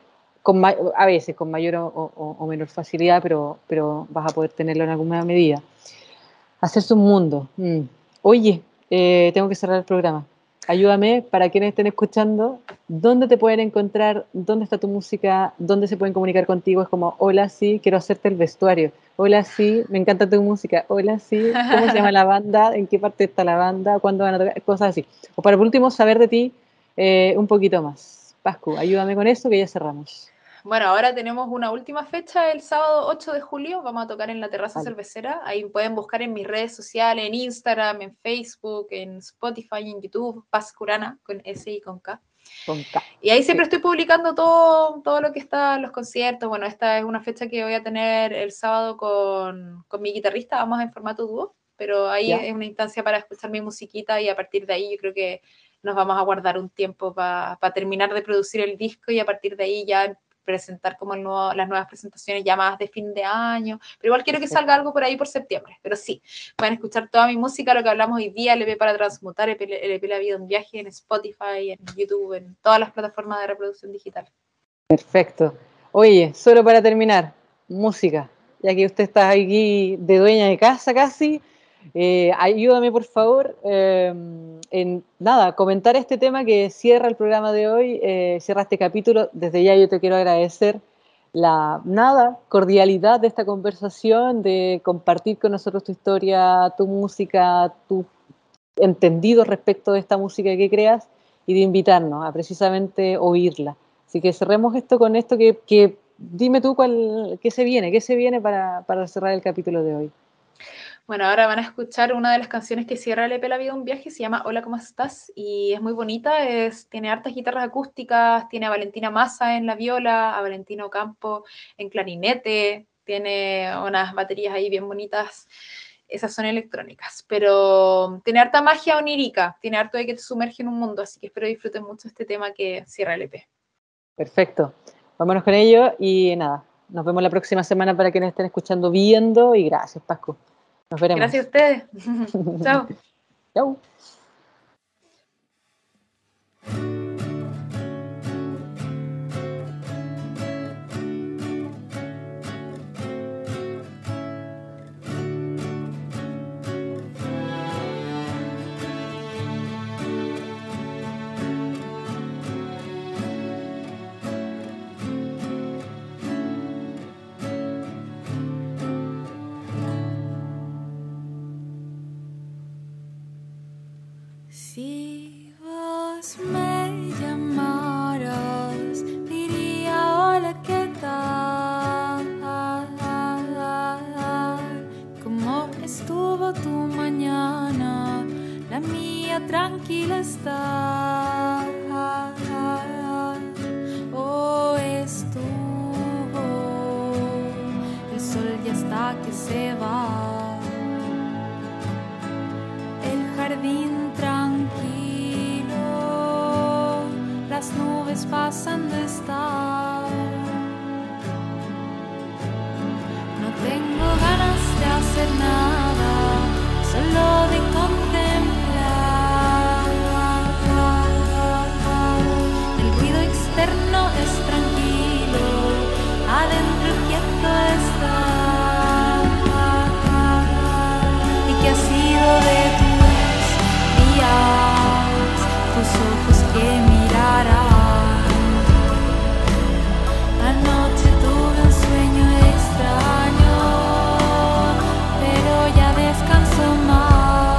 a veces con mayor o menor facilidad, pero vas a poder tenerlo en alguna medida. Hacerse un mundo. Mm. Oye, tengo que cerrar el programa. Ayúdame para quienes estén escuchando, ¿dónde te pueden encontrar? ¿Dónde está tu música? ¿Dónde se pueden comunicar contigo? Es como, hola, sí, quiero hacerte el vestuario. Hola, sí, me encanta tu música. Hola, sí, ¿cómo se llama la banda? ¿En qué parte está la banda? ¿Cuándo van a tocar? Cosas así. O para por último, saber de ti un poquito más. Pascu, ayúdame con eso que ya cerramos. bueno, ahora tenemos una última fecha, el sábado 8 de julio, vamos a tocar en la Terraza Vale. Cervecera, ahí pueden buscar en mis redes sociales, en Instagram, en Facebook, en Spotify, en YouTube, Paz Curana, con S y con K. Con K. Y ahí siempre Sí. estoy publicando todo lo que está, los conciertos, bueno, esta es una fecha que voy a tener el sábado con mi guitarrista, vamos en formato dúo, pero ahí ¿Ya? es una instancia para escuchar mi musiquita y a partir de ahí yo creo que nos vamos a guardar un tiempo para terminar de producir el disco y a partir de ahí ya presentar como las nuevas presentaciones ya más de fin de año, pero igual quiero que Perfecto. salga algo por ahí por septiembre, pero sí, pueden escuchar toda mi música, lo que hablamos hoy día, el EP para transmutar, el EP La Vida un Viaje en Spotify, en YouTube, en todas las plataformas de reproducción digital. Perfecto. Oye, solo para terminar, música, ya que usted está aquí de dueña de casa casi, ayúdame por favor en nada, comentar este tema que cierra el programa de hoy, cierra este capítulo. Desde ya yo te quiero agradecer la nada, cordialidad de esta conversación, de compartir con nosotros tu historia, tu música, tu entendido respecto de esta música que creas y de invitarnos a precisamente oírla. Así que cerremos esto con esto que dime tú qué se viene para cerrar el capítulo de hoy. Bueno, ahora van a escuchar una de las canciones que cierra el EP La Vida un Viaje, se llama Hola, ¿cómo estás? Y es muy bonita, tiene hartas guitarras acústicas, tiene a Valentina Massa en la viola, a Valentino Campo en clarinete, tiene unas baterías ahí bien bonitas, esas son electrónicas, pero tiene harta magia onírica, tiene harto de que te sumerge en un mundo, así que espero disfruten mucho este tema que cierra el EP. Perfecto. Vámonos con ello y nada, nos vemos la próxima semana para quienes estén escuchando, viendo y gracias, Pascu. Nos Gracias a veremos. ustedes. Chao. Chau. tranquila está. Oh, estuvo, el sol ya está que se va. El jardín tranquilo, las nubes pasando están. No tengo ganas de hacer nada, solo de contemplar. El ruido externo es tranquilo, adentro quieto está. ¿Y qué ha sido de tus días, tus ojos que mirarán? Anoche tuve un sueño extraño, pero ya descanso más.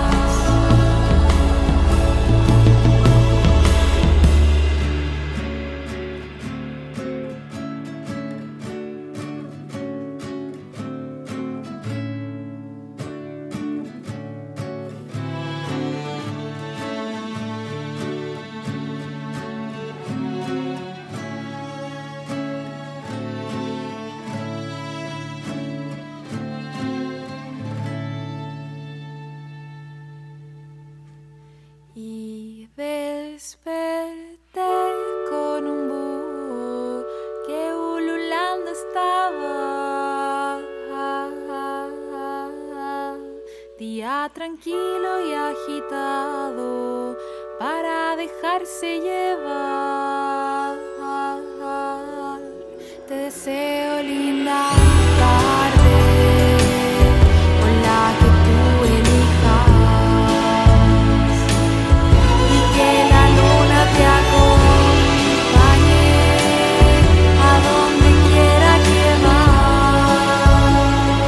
Y desperté con un búho que ululando estaba. Día tranquilo y agitado para dejarse llevar. Te deseo linda tarde, con la que tú elijas, y que la luna te acompañe a donde quiera que vas.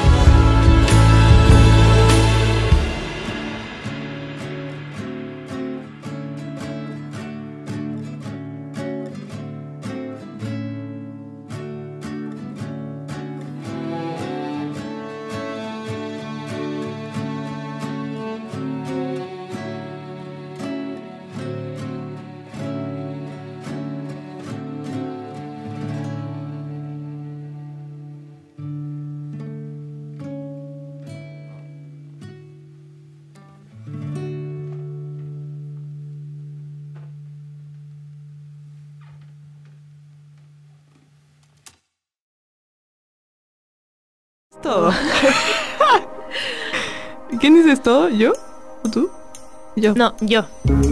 Todo. ¿Quién dices todo? ¿Yo? ¿O tú? Yo. No, yo.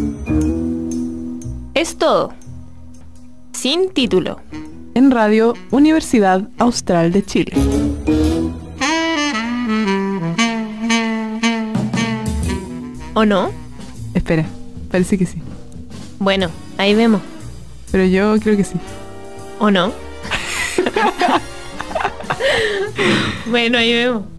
Es todo. Sin título. En Radio Universidad Austral de Chile. ¿O no? Espera, parece que sí. Bueno, ahí vemos. Pero yo creo que sí. ¿O no? Bueno, ahí vemos.